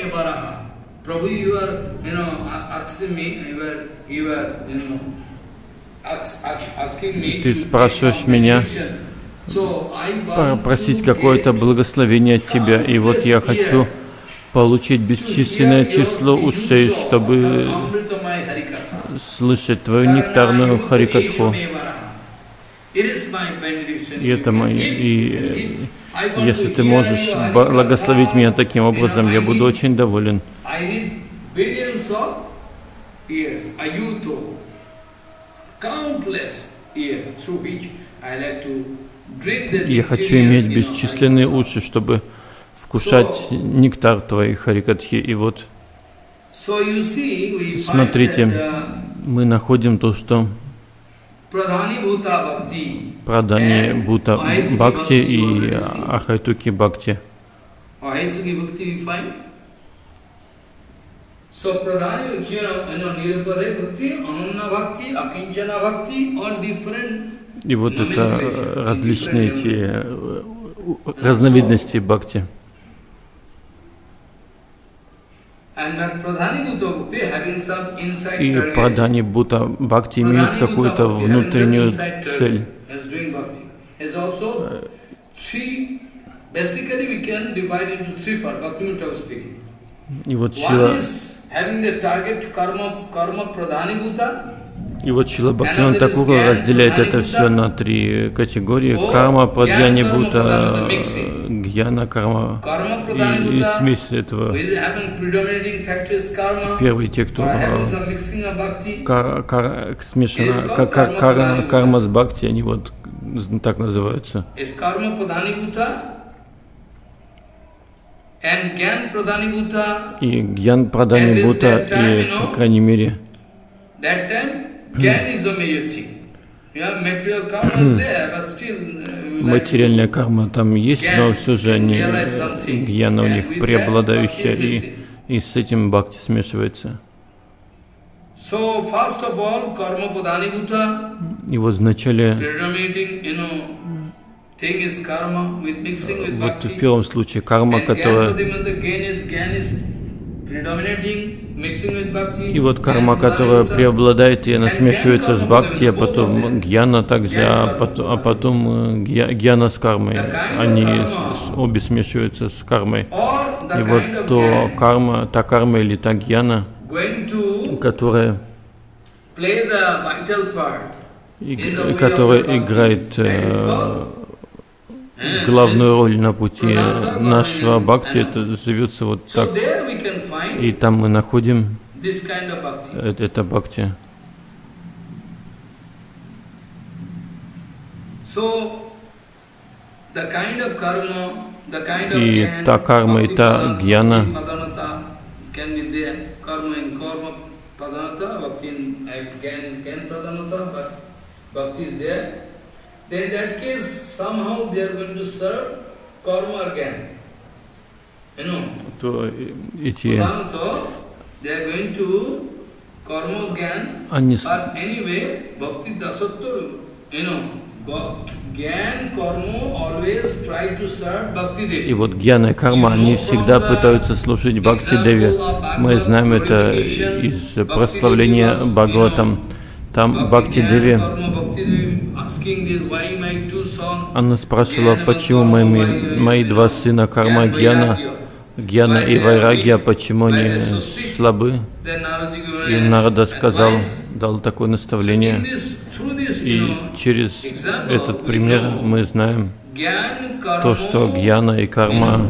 Ты спрашиваешь меня просить какое-то благословение от тебя, и вот я хочу получить бесчисленное число ушей, чтобы слышать твою нектарную Харикатху. И это мои, и если ты можешь благословить меня таким образом, я буду очень доволен. Я хочу иметь бесчисленные уши, чтобы вкушать нектар твоей Харикатхи. И вот, смотрите, мы находим то, что Прадани Бхута Бхакти и Ахайтуки Бхакти. So Pradhani, you know, Nirupade Bhakti, Ananya Bhakti, Akinchana Bhakti, all different И вот это различные эти разновидности бхакти. И прадхани бхута бхакти имеет какую-то внутреннюю цель. И вот Шрила И вот Шрила Бхактивинода Тхакур разделяет это все на три категории: карма, прадхани бхута, гьяна карма и, и смесь этого. Первые те, кто кар, кар, смешана кар, кар, кар, карма с бхакти, они вот так называются. И гьян прадхани бхута, и, по крайней мере, материальная карма там есть, но все же они, гьяна у них преобладающая, и, и с этим бхакти смешивается. И вот вначале, вот в первом случае карма, которая... И вот карма, которая преобладает, и она смешивается с бхакти, а потом гьяна также, а потом, а потом гьяна с кармой. Они обе смешиваются с кармой. И вот то карма, та карма или та гьяна, которая, которая играет э, главную роль на пути нашего бхакти, это зовется вот так. И там мы находим это, это бхакти. И та карма, и та гьяна, то эти, они, и вот гьяна и карма, они всегда пытаются служить Бхакти Деве. Мы знаем это из прославления Бхагаватам. Там Бхакти Деве, она спрашивала, почему мои, мои два сына Карма, Гьяна, Гьяна и Вайрагья, почему они слабы? И Нарада сказал, дал такое наставление. И через этот пример мы знаем то, что Гьяна и Карма,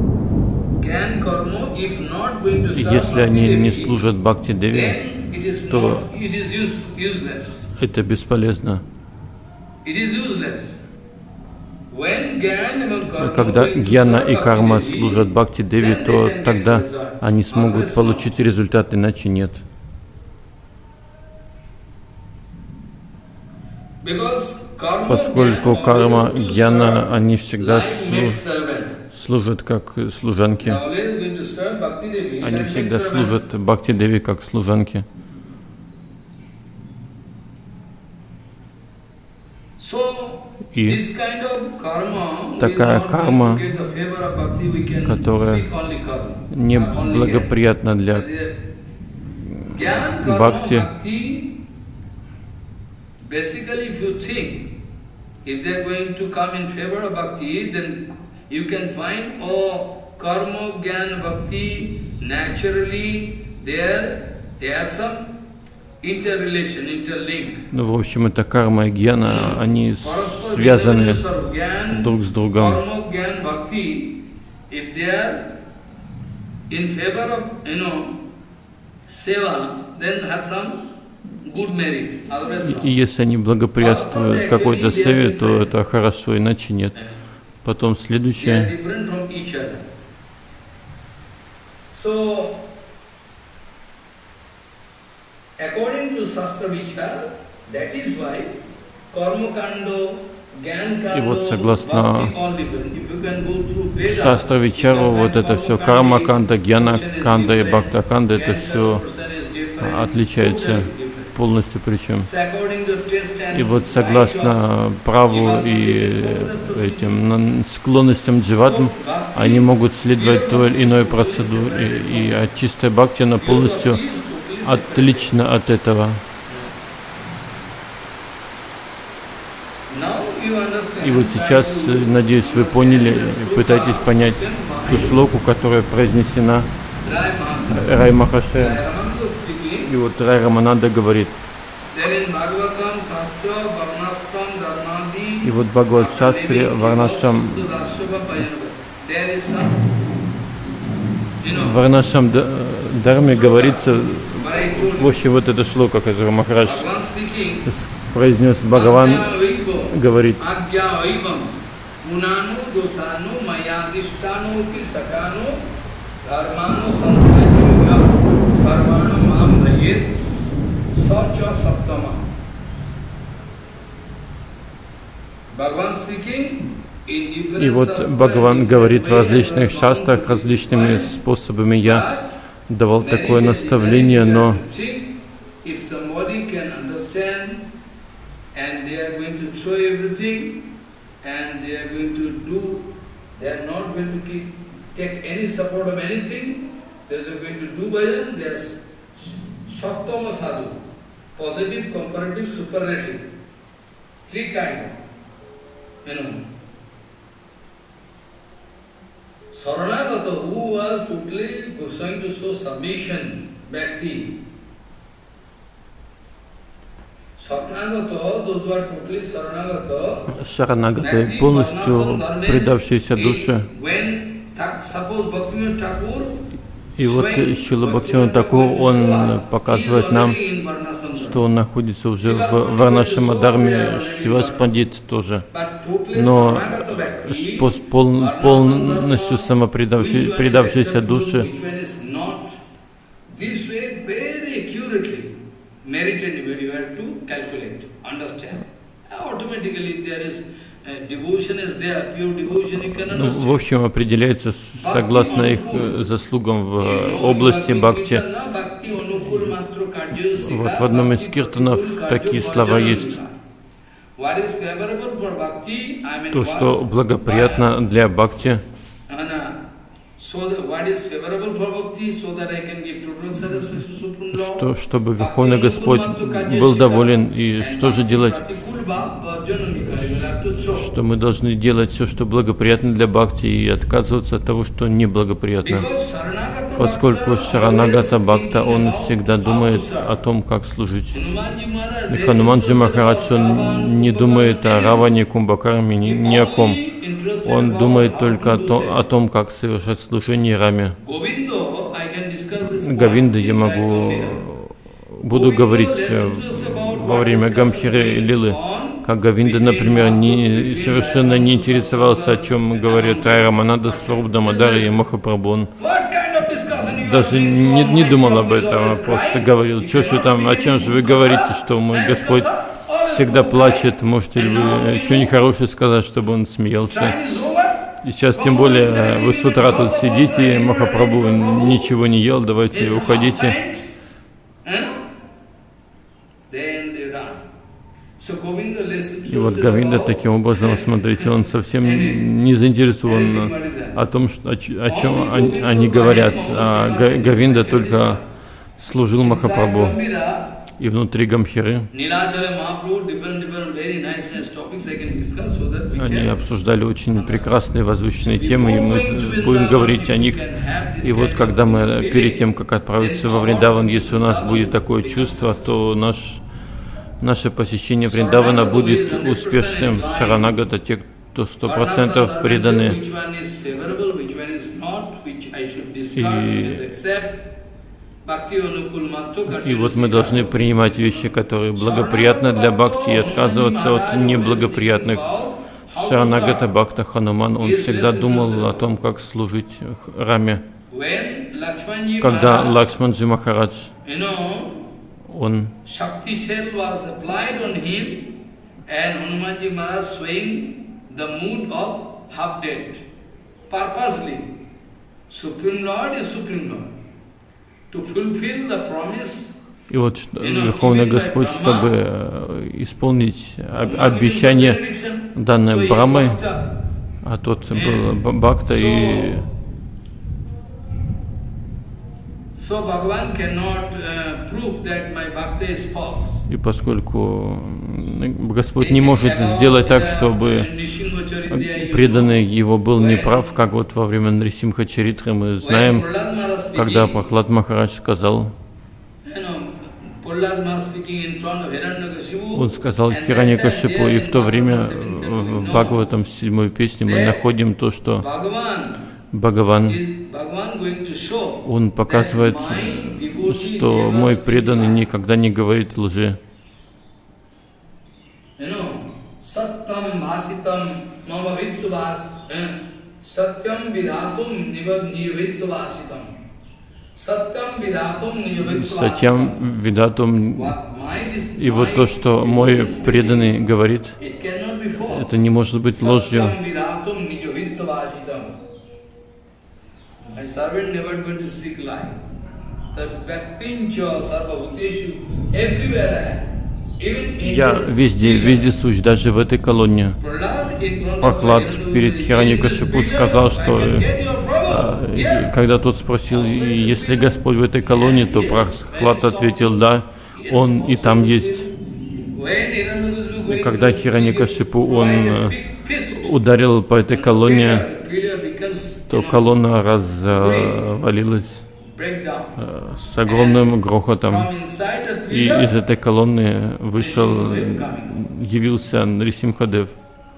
если они не служат Бхакти Деве, то это бесполезно. Когда Гьяна и Карма служат Бхакти Деве, то тогда они смогут получить результат, иначе нет. Поскольку карма, гьяна, они всегда служат как служанки. Они всегда служат Бхакти Деве как служанки. И такая карма, которая неблагоприятна для бхакти. Basically, if you think, if they are going to come in favor of bhakti, then you can find, oh, karma, jnana, bhakti, naturally, there, they have some interrelation, interlink. Ну, в общем, это карма и гьяна, они связаны друг с другом. Karma, jnana, bhakti, if they are in favor of, you know, seva, then have some. И если они благоприятствуют какой-то севе, то это хорошо, иначе нет. Потом следующее. И вот согласно Шастра Вичару, вот это все карма-канда, гьяна-канда и бхакта-канда, это все отличается полностью причем. И вот согласно праву и этим склонностям дживатм, они могут следовать той или иной процедуре, и, и от чистой бхакти она полностью отлична от этого. И вот сейчас, надеюсь, вы поняли, пытаетесь понять ту шлоку, которая произнесена Рай Махашая. И вот Рай Рамананда говорит. И вот в Бхагават Шастре, Варнашам, в Варнашам Дharме говорится, в общем, вот эта шлока, которую Махарадж произнес, Бхагаван говорит. И вот Бхагаван говорит в различных шастрах, различными способами. Я давал такое наставление, но take any support of anything, they are going to do bhajan, they are sattama sadhu, positive, comparative, superlative, three kind, you know. Saranagata, who was totally going to show submission, bhakti. Saranagata, those who are totally Saranagata, Шаранагата, полностью предавшиеся душе. И вот Шрила Бхактивинода Тхакур, он показывает нам, что он находится уже в Варнашама Дхарме, Шривас Пандит тоже. Но пол, полностью самопредавшиеся души, ну, в общем, определяется согласно их заслугам в области бхакти. Вот в одном из киртанов такие слова есть. То, что благоприятно для бхакти, что, чтобы Верховный Господь был доволен, и что же делать? Что мы должны делать все, что благоприятно для бхакти, и отказываться от того, что неблагоприятно. Поскольку Шаранагата Бхакта, он всегда думает о том, как служить. И Хануманджи Махарадж, он не думает о Раване, Кумбакарме, ни, ни о ком. Он думает только о, то, о том, как совершать служение Раме. Говинда я могу, буду говорить во время Гамхиры и Лилы, как Говинда, например, не, совершенно не интересовался, о чем говорят Рай Рамананда, Сваруб Дамадари и Махапрабху. Он даже не, не думал об этом, а просто говорил, что же там, о чем же вы говорите, что мой Господь всегда плачет, можете ли вы что-нибудь хорошее сказать, чтобы он смеялся. И сейчас тем более вы с утра тут сидите, Махапрабху ничего не ел, давайте уходите. И вот Говинда таким образом, смотрите, он совсем не заинтересован о том, что, о, о чем они, они говорят, а Говинда только служил Махапрабху. И внутри Гамхиры они обсуждали очень прекрасные возвышенные темы, и мы будем говорить о них. И вот когда мы, перед тем, как отправиться во Вриндаван, если у нас будет такое чувство, то наш, наше посещение Вриндавана будет успешным. Шаранагата, те, кто сто процентов преданы. И И вот мы должны принимать вещи, которые благоприятны для бхакти, и отказываться от неблагоприятных. Шаранагата Бхакта Хануман, он всегда думал о том, как служить Раме. Когда Лакшманджи Махарадж, он To fulfill the promise И вот Верховный Господь, чтобы исполнить обещание, данное Брахмой, а тот был Бхакта, и и поскольку Господь не может сделать так, чтобы преданный его был неправ, как вот во время Нрисимха Чаритры мы знаем, когда Прахлад Махарадж сказал, он сказал Хираньякашипу, и в то время в Бхагаватам, в седьмой песне, мы находим то, что Бхагаван, он показывает, что мой преданный никогда не говорит лжи. Сатьям видатум, и вот то, что мой преданный говорит, это не может быть ложью. Я везде, везде сущ, даже в этой колонне. Прахлад перед Хираньякашипу сказал, что э, когда тот спросил, если Господь в этой колонне, то Прахлад ответил, да, Он и там есть. И когда Хираньякашипу он э, ударил по этой колонне, то колонна развалилась с огромным грохотом, и из этой колонны вышел, явился Нрисимхадев.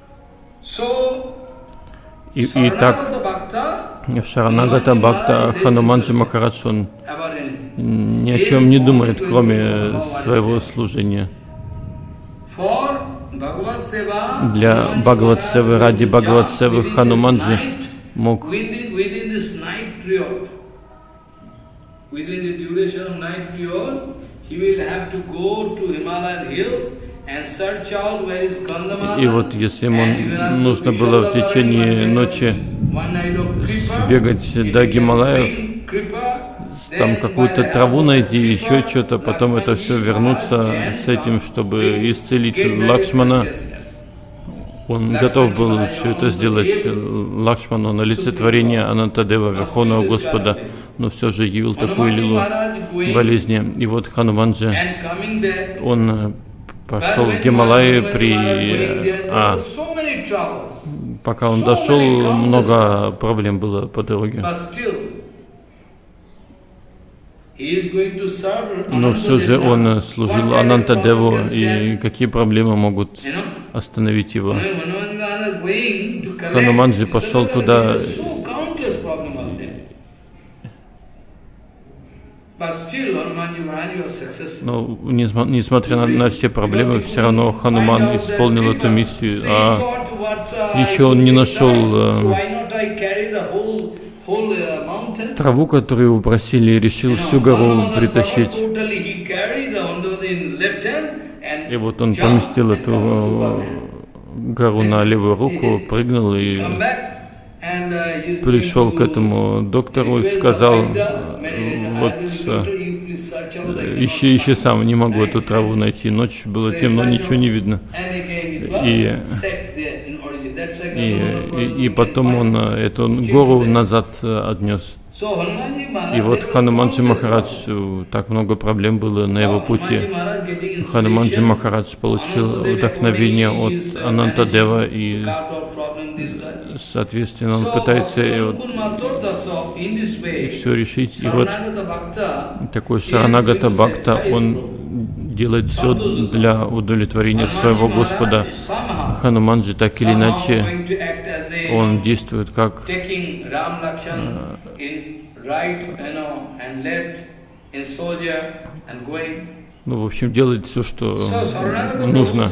И, и так Шаранагата Бхакта Хануманджи Махарадж, он ни о чем не думает, кроме своего служения. Для Бхагават-севы, ради Бхагават-севы Хануманджи мог within the duration of night period, he will have to go to Himalayan hills and search out where is Gandamala. И вот если ему нужно было в течение ночи бегать до Гималаев, там какую-то траву найти, еще что-то, потом это все вернуться с этим, чтобы исцелить Лакшмана. Он готов был все это сделать, Лакшману, на олицетворение Анантадева, Верховного Господа, но все же явил такую лилу болезни. И вот Хануманджи, он пошел в Гималаи, при... а, пока он дошел, много проблем было по дороге. Но все же он служил Анантадеву, и какие проблемы могут остановить его? Хануманджи пошел туда, но несмотря на, на все проблемы, все равно Хануман исполнил эту миссию, а еще он не нашел траву, которую его просили, и решил всю гору притащить. И вот он поместил эту гору на левую руку, прыгнул и пришел к этому доктору и сказал, вот, ищи, ищи сам, не могу эту траву найти. Ночь было темно, ничего не видно. И, и, и, и потом он эту гору назад отнес. И вот Хануманджи Махарадж, так много проблем было на его пути. Хануманджи Махарадж получил вдохновение от Анантадева, и соответственно он пытается и вот, и все решить. И вот такой Шаранагата Бхакта, он делает все для удовлетворения своего Господа. Хануманджи так или иначе, он действует как ну, в общем, делает все, что нужно.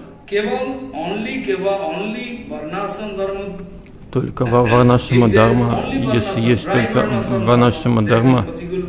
Только Варнашрама Дharma, если есть только Варнашрама Дharma,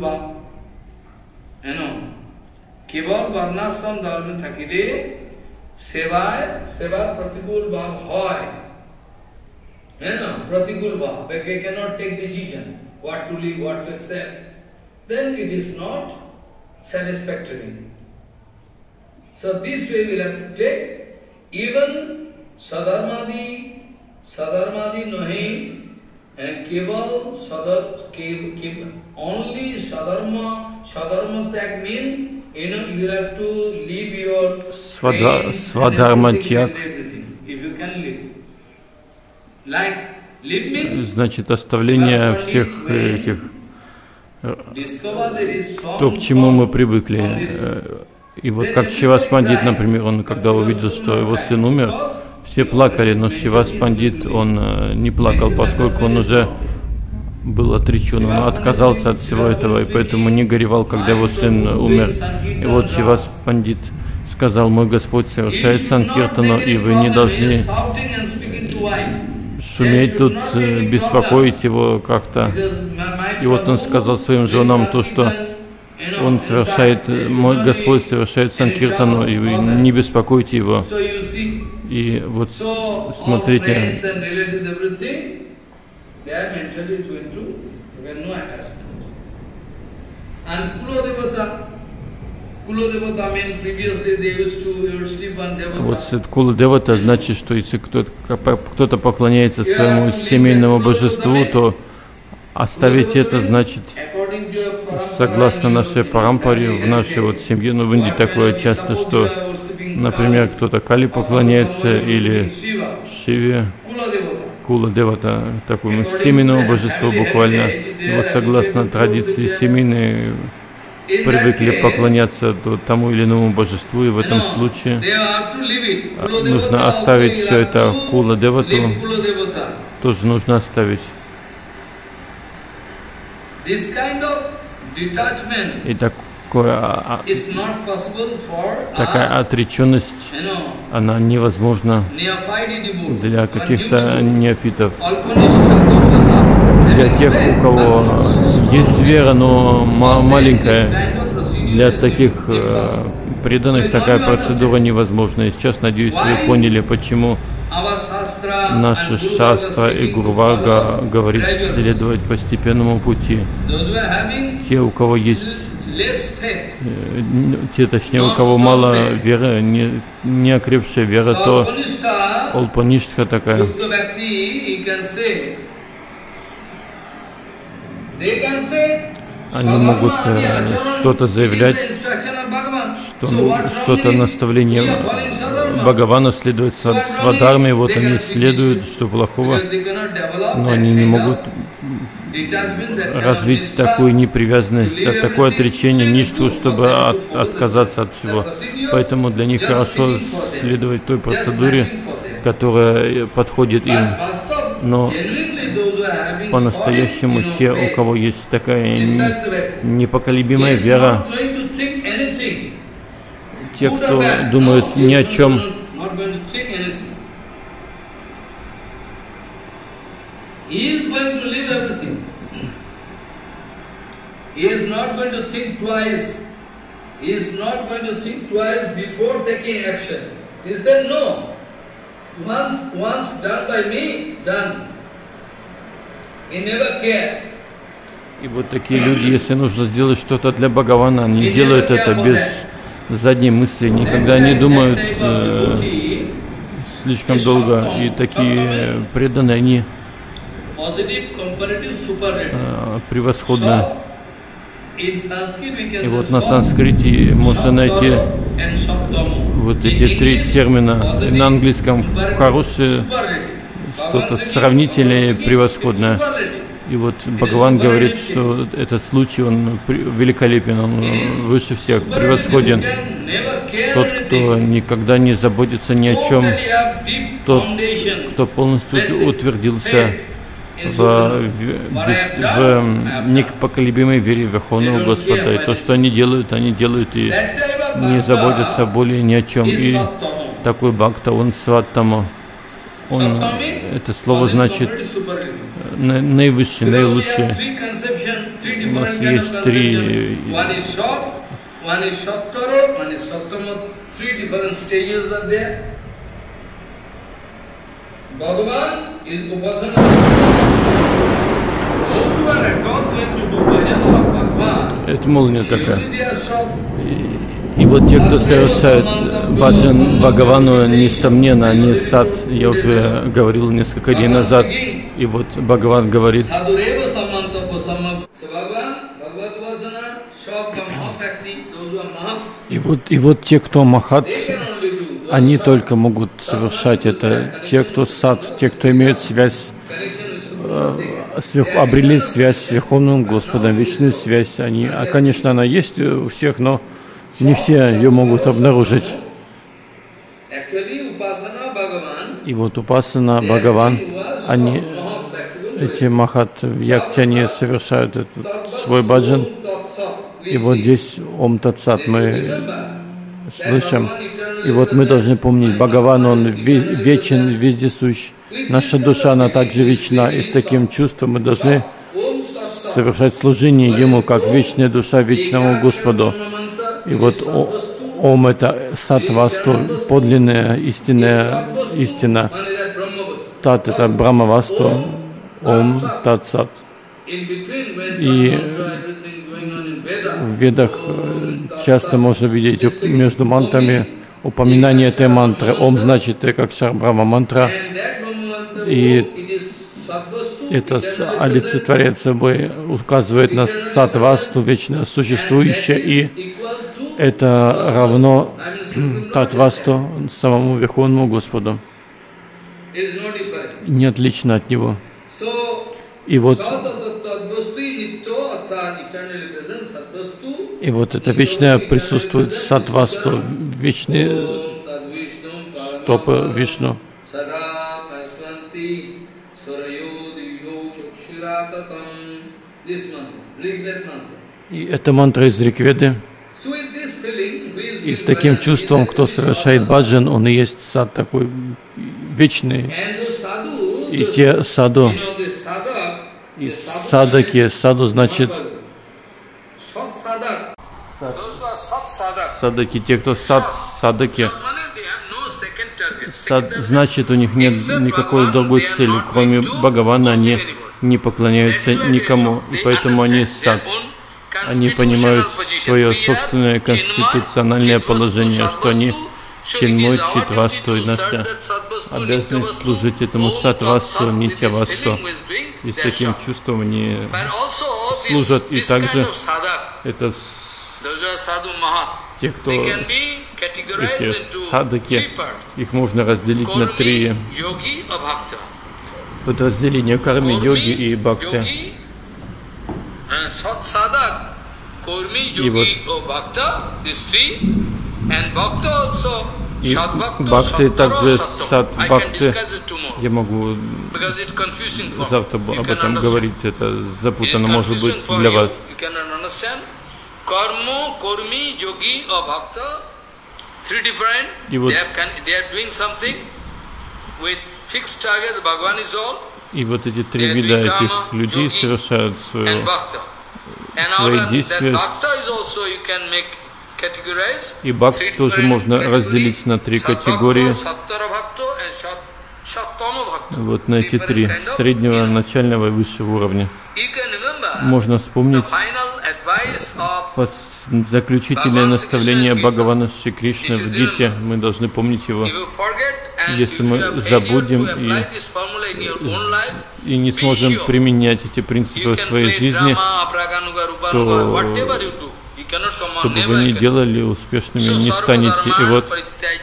केवल वर्णाश्रम धर्म থাকিলে সেবায় সেবা প্রতিকূল ভাব হয় है ना प्रतिकूल भाव they cannot take decision what to leave what to accept then it is not satisfactory. So this way we'll have to take. Even sadharmadi, sadharmadi nahi, and keval sadar, keval, only sadharma, sadharma tag mean, you know, you have to leave your Свадхарма тяг. If you can live. Like, live means, значит оставление всех этих, то, к чему мы привыкли. И вот как Шривас Пандит, например, он когда увидел, что его сын умер, все плакали, но Шривас Пандит, он не плакал, поскольку он уже был отречен, он отказался от всего этого, и поэтому не горевал, когда его сын умер. И вот Шривас Пандит сказал: мой Господь совершает санкиртану, и вы не должны шуметь тут, беспокоить его как-то. И вот он сказал своим женам то, что он совершает, мой Господь совершает санкиртану, и вы не беспокойте его. И вот смотрите, вот Кула Девата значит, что если кто-то кто-то поклоняется своему семейному божеству, то оставить это значит, согласно нашей парампаре, в нашей вот семье, ну в Индии такое часто, что, например, кто-то Кали поклоняется или Шиве, Кула Девата, такому семейному божеству буквально. И вот согласно традиции семейной привыкли поклоняться тому или иному божеству, и в этом случае нужно оставить все это. Кула Девату тоже нужно оставить. И такое, такая отреченность, она невозможна для каких-то неофитов. Для тех, у кого есть вера, но маленькая, для таких э, преданных такая процедура невозможна. И сейчас, надеюсь, вы поняли, почему наша шастра и Гурварга говорит следовать постепенному пути. Те, у кого есть, э, те, точнее, у кого мало веры, не, не окрепшая вера, то Алпаништха такая. Они могут э, что-то заявлять, что, что-то наставление Бхагавана следует свадхарме, вот они следуют, что плохого, но они не могут развить такую непривязанность, такое отречение, ништху, чтобы от, отказаться от всего. Поэтому для них хорошо следовать той процедуре, которая подходит им. Но по-настоящему те, у кого есть такая непоколебимая вера, те, кто думают ни о чем, Once, once done by me, done. He never care. И вот такие люди, если нужно сделать что-то для Бхагавана, они делают это без задней мысли, никогда не думают э, слишком долго. И такие преданные, они э, превосходны. И вот на санскрите можно найти вот эти три термина. На английском хорошее, что-то сравнительное, превосходное. И вот Бхагаван говорит, что этот случай, он великолепен, он выше всех, превосходен. Тот, кто никогда не заботится ни о чем, тот, кто полностью утвердился в, в, без, в непоколебимой вере в Верховного Господа. И то, что они делают, они делают и не заботятся более ни о чем. И такой бхакта, он сваттама. Он, это слово значит наивысший, наилучший. У нас есть три. Это молния такая. И, и вот те, кто совершает баджан Бхагавану, несомненно, они сад, я уже говорил несколько дней назад, и вот Бхагаван говорит, и вот, и вот те, кто махат, они только могут совершать это. Те, кто сад, те, кто имеют связь, э, обрели связь с Верховным Господом, вечную связь. Они, а, конечно, она есть у всех, но не все ее могут обнаружить. И вот Упасана Бхагаван, они, эти махат якти, они совершают этот свой баджан. И вот здесь Ом Тат-Сат мы слышим. И вот мы должны помнить, Бхагаван, он вечен, вездесущ. Наша душа, она также вечна. И с таким чувством мы должны совершать служение Ему, как вечная душа вечному Господу. И вот Ом — это Сат-Васту, подлинная, истинная истина. Тат — это Брахма-Васту, Ом Тат-Сат. И в Ведах часто можно видеть между мантрами упоминание этой мантры. Ом значит как Шар-Брахма мантра. И это олицетворяет собой, указывает на Сат-Васту, вечно существующее, и это равно Тат-Васту, самому Верховному Господу. Не отлично от Него. И вот, и вот это вечное присутствует Сат-Васту, вечные стопы Вишну. И это мантра из Ригведы. И с таким чувством, кто совершает баджан, он и есть сад такой вечный. И те саду, и садаки, саду значит садаки, те, кто сад, садаки. Сад значит, у них нет никакой другой цели, кроме Бхагавана, они не поклоняются никому, и поэтому они сад. Они понимают свое собственное конституциональное положение, что они Чинмой, Читвасту, и наша обязанность служить этому Сатвасту, Нитьявасту. И с таким чувством они служат. И также это те, кто эти садаки, их можно разделить на три подразделения: карми, йоги и бхакти. И вот и бхакти, также сад-бхакти, я могу завтра об этом говорить, это запутанно может быть для вас. И вот, и вот эти три вида этих людей совершают свое, свои действия. И бхакти тоже можно разделить на три категории. Вот на эти три: среднего, начального и высшего уровня. Можно вспомнить заключительное наставление Бхагавана Шри Кришны в Гите. Мы должны помнить его. Если мы забудем и, и не сможем применять эти принципы в своей жизни, то что бы вы ни делали, успешными не станете. И вот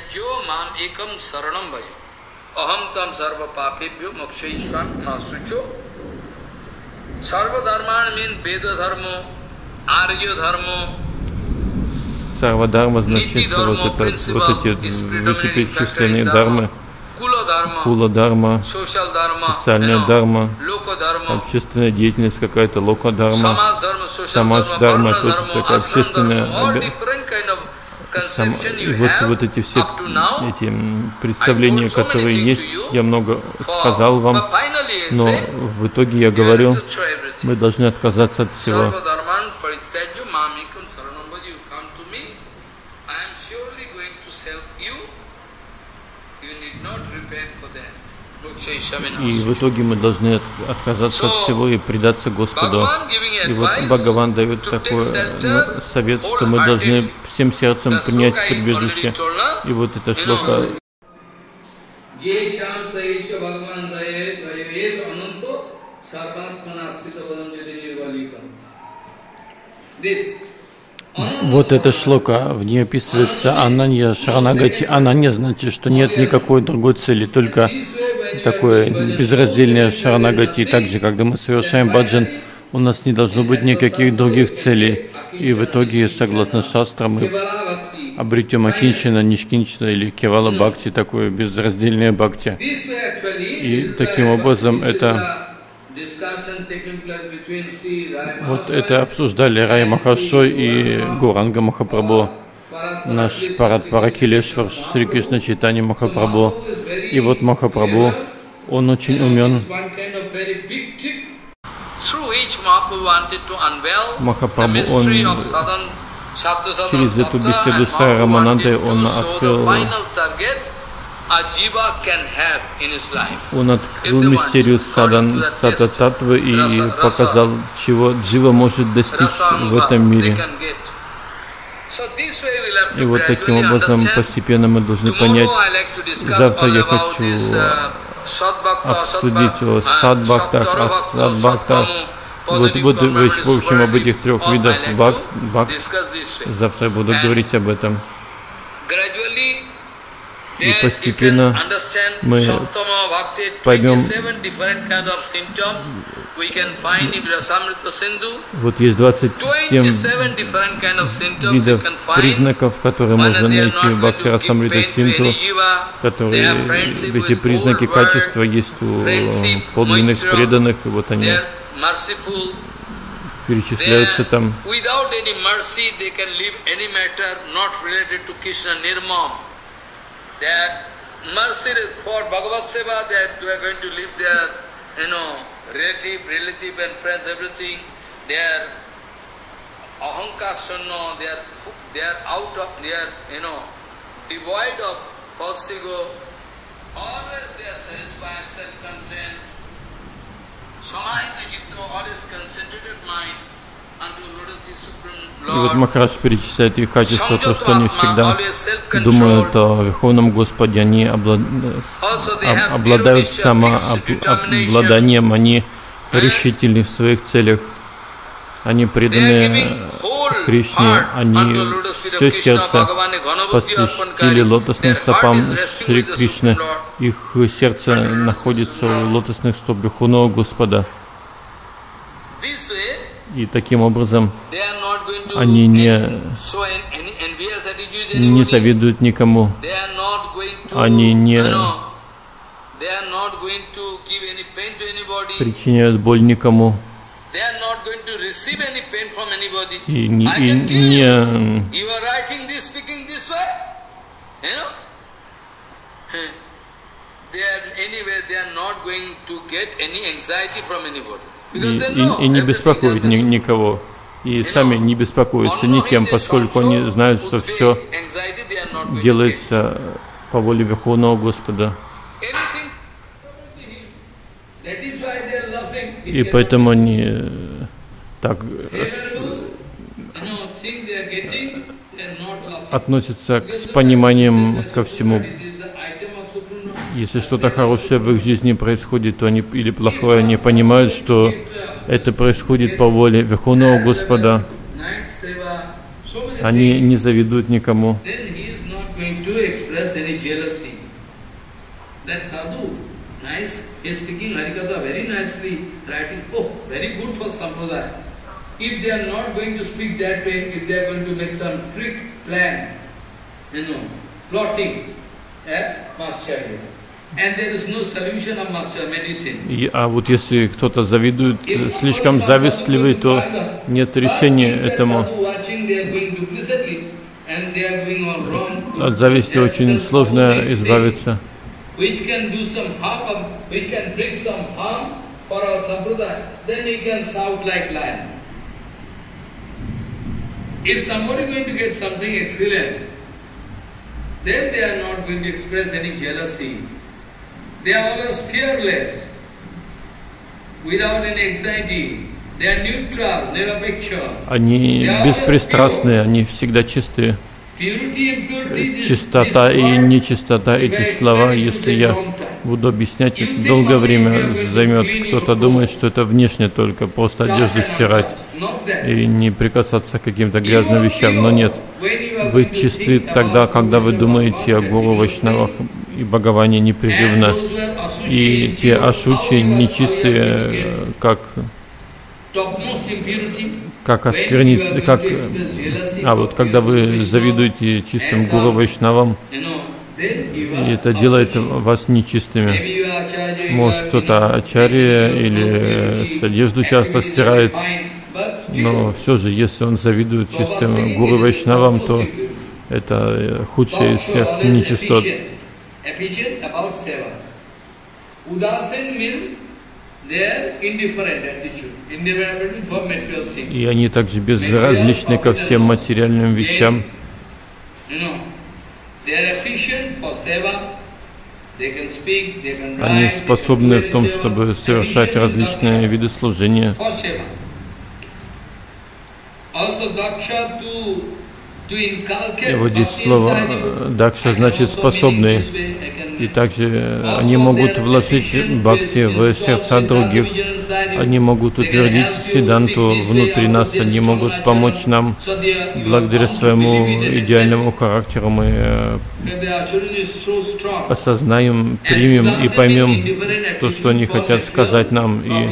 Сарвадharma значит вот, это, вот эти вышеперечисленные дharмы: кула-дharma, социальная дharma, общественная деятельность какая-то, лока-дharma, самадж-дharma, то есть такая общественная. Сам, и вот, вот эти все эти представления, которые есть, я много сказал вам, но в итоге я говорю, мы должны отказаться от всего. И в итоге мы должны отказаться от всего и предаться Господу. И вот Бхагаван дает такой совет, что мы должны всем сердцем принять прибежище. И вот это шлока. Вот эта шлока, в ней описывается Ананья Шаранагати. Ананья значит, что нет никакой другой цели, только такое безраздельное Шаранагати. Также, когда мы совершаем баджан, у нас не должно быть никаких других целей. И в итоге, согласно шастрам, мы обретем акинчина, нишкинчина или кевала бхакти, такое безраздельное бхакти. И таким образом это... Вот это обсуждали Рай Махаршой и Гуранга Махапрабху, наш Парат Паракилешвар, Шри Кришна Чайтанья Махапрабху. И вот Махапрабху, он очень умен. Махапрабху, он через эту беседу с Раманандой, он открыл Он открыл мистерию садан, сата-татвы и показал, чего джива может достичь в этом мире. И вот таким образом постепенно мы должны понять. Завтра я хочу обсудить о садбхактах, о садбхактах. Вот, вот в общем об этих трех видах бхакт. Завтра я буду говорить об этом. И постепенно мы поймем, вот есть двадцать семь видов признаков, которые можно найти в Бхакти-расамрита Синту, которые, эти признаки качества есть у подлинных преданных, и вот они перечисляются там. Their mercy for Bhagavad Seva, that they are going to leave their, you know, relative, relative and friends, everything. They are ahankar sunno, they are, they are out of, they are, you know, devoid of false ego. Always they are satisfied, self-content. Samayita jitto, always concentrated mind. И вот Махарадж перечисляет их качества, то, что они всегда думают о Верховном Господе, они облад... обладают самообладанием, они решительны в своих целях, они преданы Кришне, они все сердце посвятили лотосным стопам Шри Кришны, их сердце находится у лотосных стоп Верховного Господа. И таким образом они не, не завидуют никому, они не причиняют боль никому, и не, и не И, и, и не беспокоить ни, никого, и сами не беспокоятся никем, поскольку они знают, что все делается по воле Верховного Господа. И поэтому они так относятся с пониманием ко всему. Если что-то хорошее в их жизни происходит, то они, или плохое, они понимают, что это происходит по воле Верховного Господа. Они не завидуют никому. И, а вот если кто-то завидует, слишком завистливый, то нет решения этому. От зависти очень сложно избавиться. Then they are not going to express any jealousy. they are always fearless, without any anxiety. They are neutral, nirapeksha. Они беспристрастные, они всегда чистые. Чистота и нечистота, эти слова, если я буду объяснять, долгое время займет. Кто-то думает, что это внешне только, просто одежду стирать и не прикасаться к каким-то грязным вещам, но нет. Вы чисты тогда, когда вы думаете о Гуру, Вайшнавах и Бхагаване непрерывно. И те ашучи нечистые, как как осквернить, как, а вот когда вы завидуете чистым Гуру Вайшнавам, и это делает вас нечистыми. Может, кто-то ачарья или с одежду часто стирает, но все же, если он завидует чистым Гуру Вайшнавам, то это худшее из всех нечистот. И они также безразличны ко всем материальным вещам. Они способны в том, чтобы совершать различные виды служения. И вот здесь слово «дакша» значит «способный». И также они могут вложить бхакти в сердца других. Они могут утвердить сиддханту внутри нас. Они могут помочь нам благодаря своему идеальному характеру. Мы осознаем, примем и поймем то, что они хотят сказать нам. И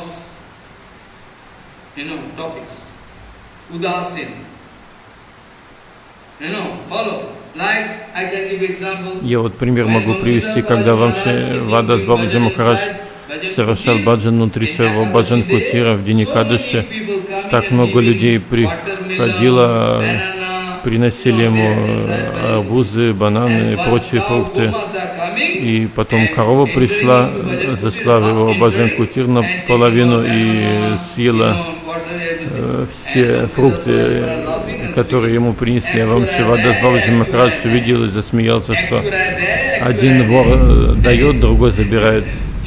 я вот пример могу привести, когда Вамшивадас Бабаджи Махарадж совершал баджан внутри своего баджан-кутира в день Экадаши. Так много людей приходило, приносили ему арбузы, бананы и прочие фрукты. И потом корова пришла, зашла в его баджан-кутир наполовину и съела все фрукты, которые ему принесли. Вамшивадас Бабаджи Махарадж увидел и засмеялся, что один вор дает, другой забирает.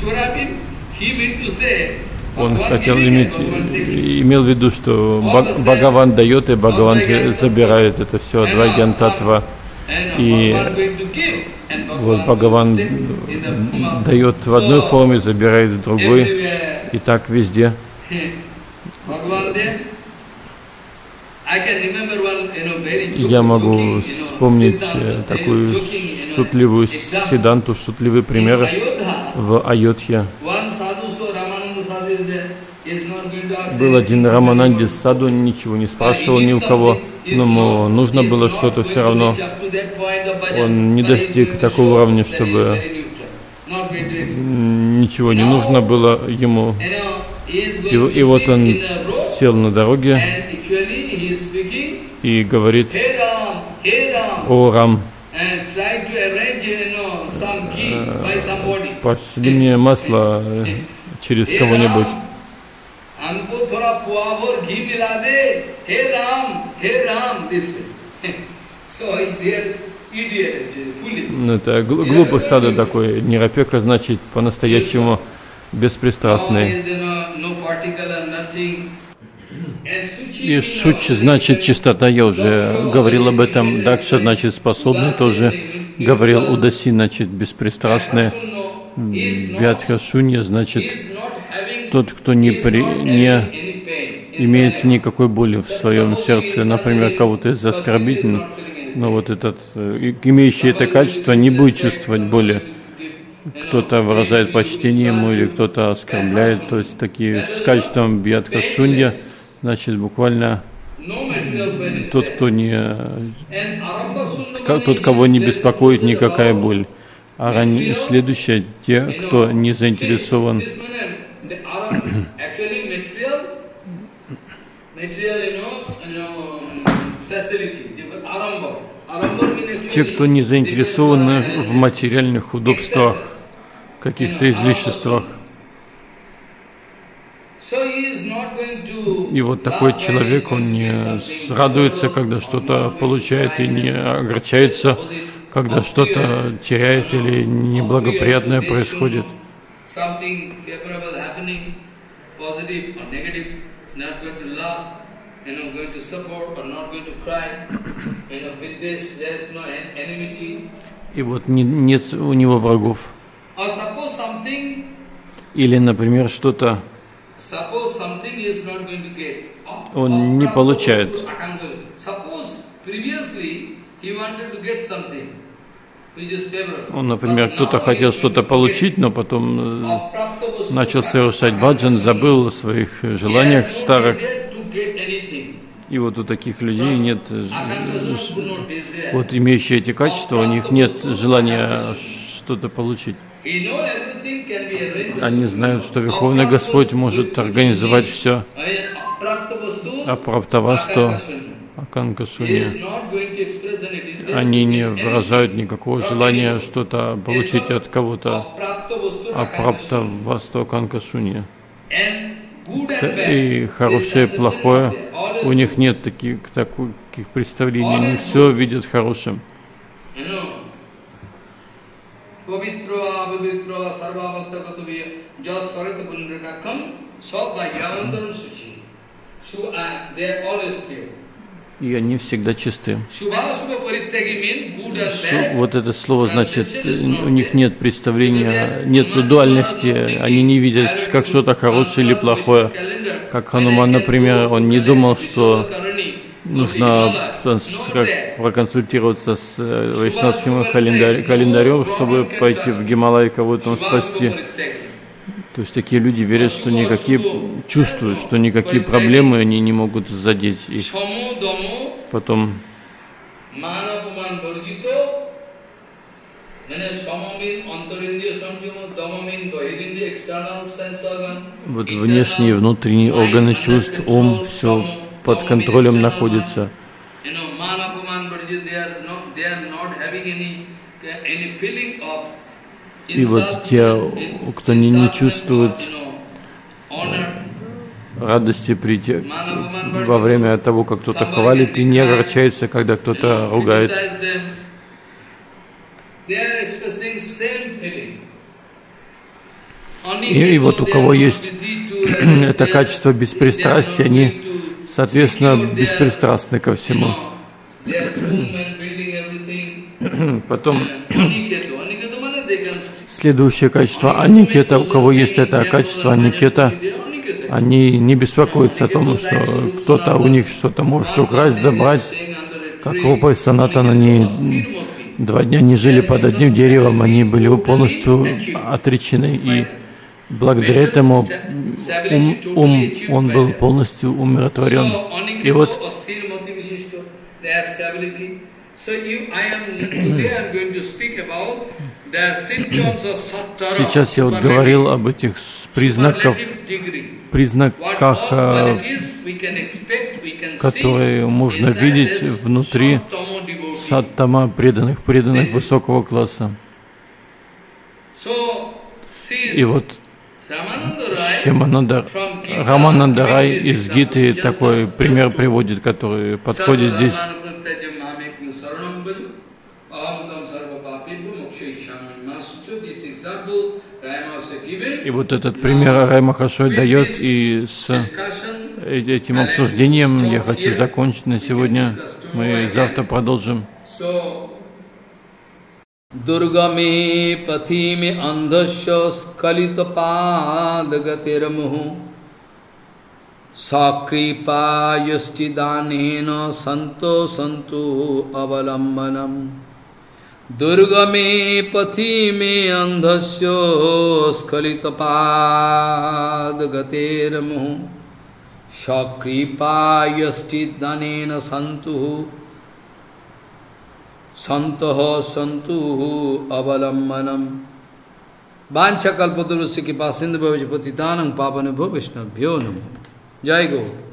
Он хотел иметь, имел в виду, что Бхагаван дает и Бхагаван забирает. Это все Адвайгьянтатва. И вот Бхагаван дает в одной форме, забирает в другой. И так везде. Я могу вспомнить такую шутливую сиддханту, шутливый пример в Айодхе. Был один Рамананди саду, ничего не спрашивал ни у кого, но ему нужно было что-то все равно. Он не достиг такого уровня, чтобы ничего не нужно было ему. И, и вот он сел на дороге и говорит: «О, Рам, пошли мне масло через кого-нибудь». Ну, это глупый сада такой. Нирапека значит по-настоящему беспристрастный. И шучи значит чистота, я уже говорил об этом. Дакша значит способный, тоже говорил. Удаси значит беспристрастный. Вятха шунья значит тот, кто не, при, не имеет никакой боли в своем сердце. Например, кого-то из оскорбить, но вот этот, имеющий это качество, не будет чувствовать боли. Кто-то выражает почтение ему или кто-то оскорбляет, то есть такие с качеством бьятха шунья, значит буквально тот, кто не, тот, кого не беспокоит никакая боль. А ранее, следующее, те, кто не заинтересован. Те, кто не заинтересованы в материальных удобствах, каких-то излишествах. И вот такой человек, он не радуется, когда что-то получает, и не огорчается, когда что-то теряет или неблагоприятное происходит. И вот не, нет у него врагов. Или, например, что-то он не получает. Он, например, кто-то хотел что-то получить, но потом начал совершать баджан, забыл о своих желаниях старых. И вот у таких людей нет, вот имеющие эти качества, у них нет желания что-то получить. Они знают, что Верховный Господь может организовать все. Апраптавасту, аканкашуни. Они не выражают никакого желания что-то получить от кого-то. Апраптавасту, аканкашуни. И хорошее, плохое. У них нет таких, таких представлений. Они все видят хорошим. И они всегда чисты. Шу, вот это слово значит, у них нет представления, нет дуальности, они не видят, как что-то хорошее или плохое. Как Хануман, например, он не думал, что нужно проконсультироваться с вайшнавским календарем, чтобы пойти в Гималай кого-то спасти. То есть такие люди верят, что никакие, чувствуют, что никакие проблемы они не могут задеть их. Потом вот внешние и внутренние органы чувств, ум, все под контролем находится. И вот те, кто не, не чувствует радости прийти во время того, как кто-то хвалит, и не огорчается, когда кто-то ругает. И, и вот у кого есть это качество беспристрастия, они, соответственно, беспристрастны ко всему. Потом следующее качество аникета. У кого есть это качество аникета, они не беспокоятся о том, что кто-то у них что-то может украсть, забрать. Как Рупа и Санатана, они два дня не жили под одним деревом, они были полностью отречены. И благодаря этому ум, ум он был полностью умиротворен. И вот сейчас я вот говорил об этих признаках, признаках, которые можно видеть внутри саттама, преданных, преданных высокого класса. И вот Шьямананда, Рамананда Рай из Гиты такой пример приводит, который подходит здесь. И вот этот пример Рай Махашой дает, и с этим обсуждением я хочу закончить на сегодня. Мы завтра продолжим. Дургаме патиме андхасya скалитападагатирамуху сакрипаястиданена санто санту аваламбанам. Durgame patime andhasya skalitapad-gateramo shakripayastidhanena santuhu santoho santuhu avalammanam. Vancha kalpatarusya kipasindha bhavajapatitanam pavanabho vishnabhyo namo. Jai Gaur.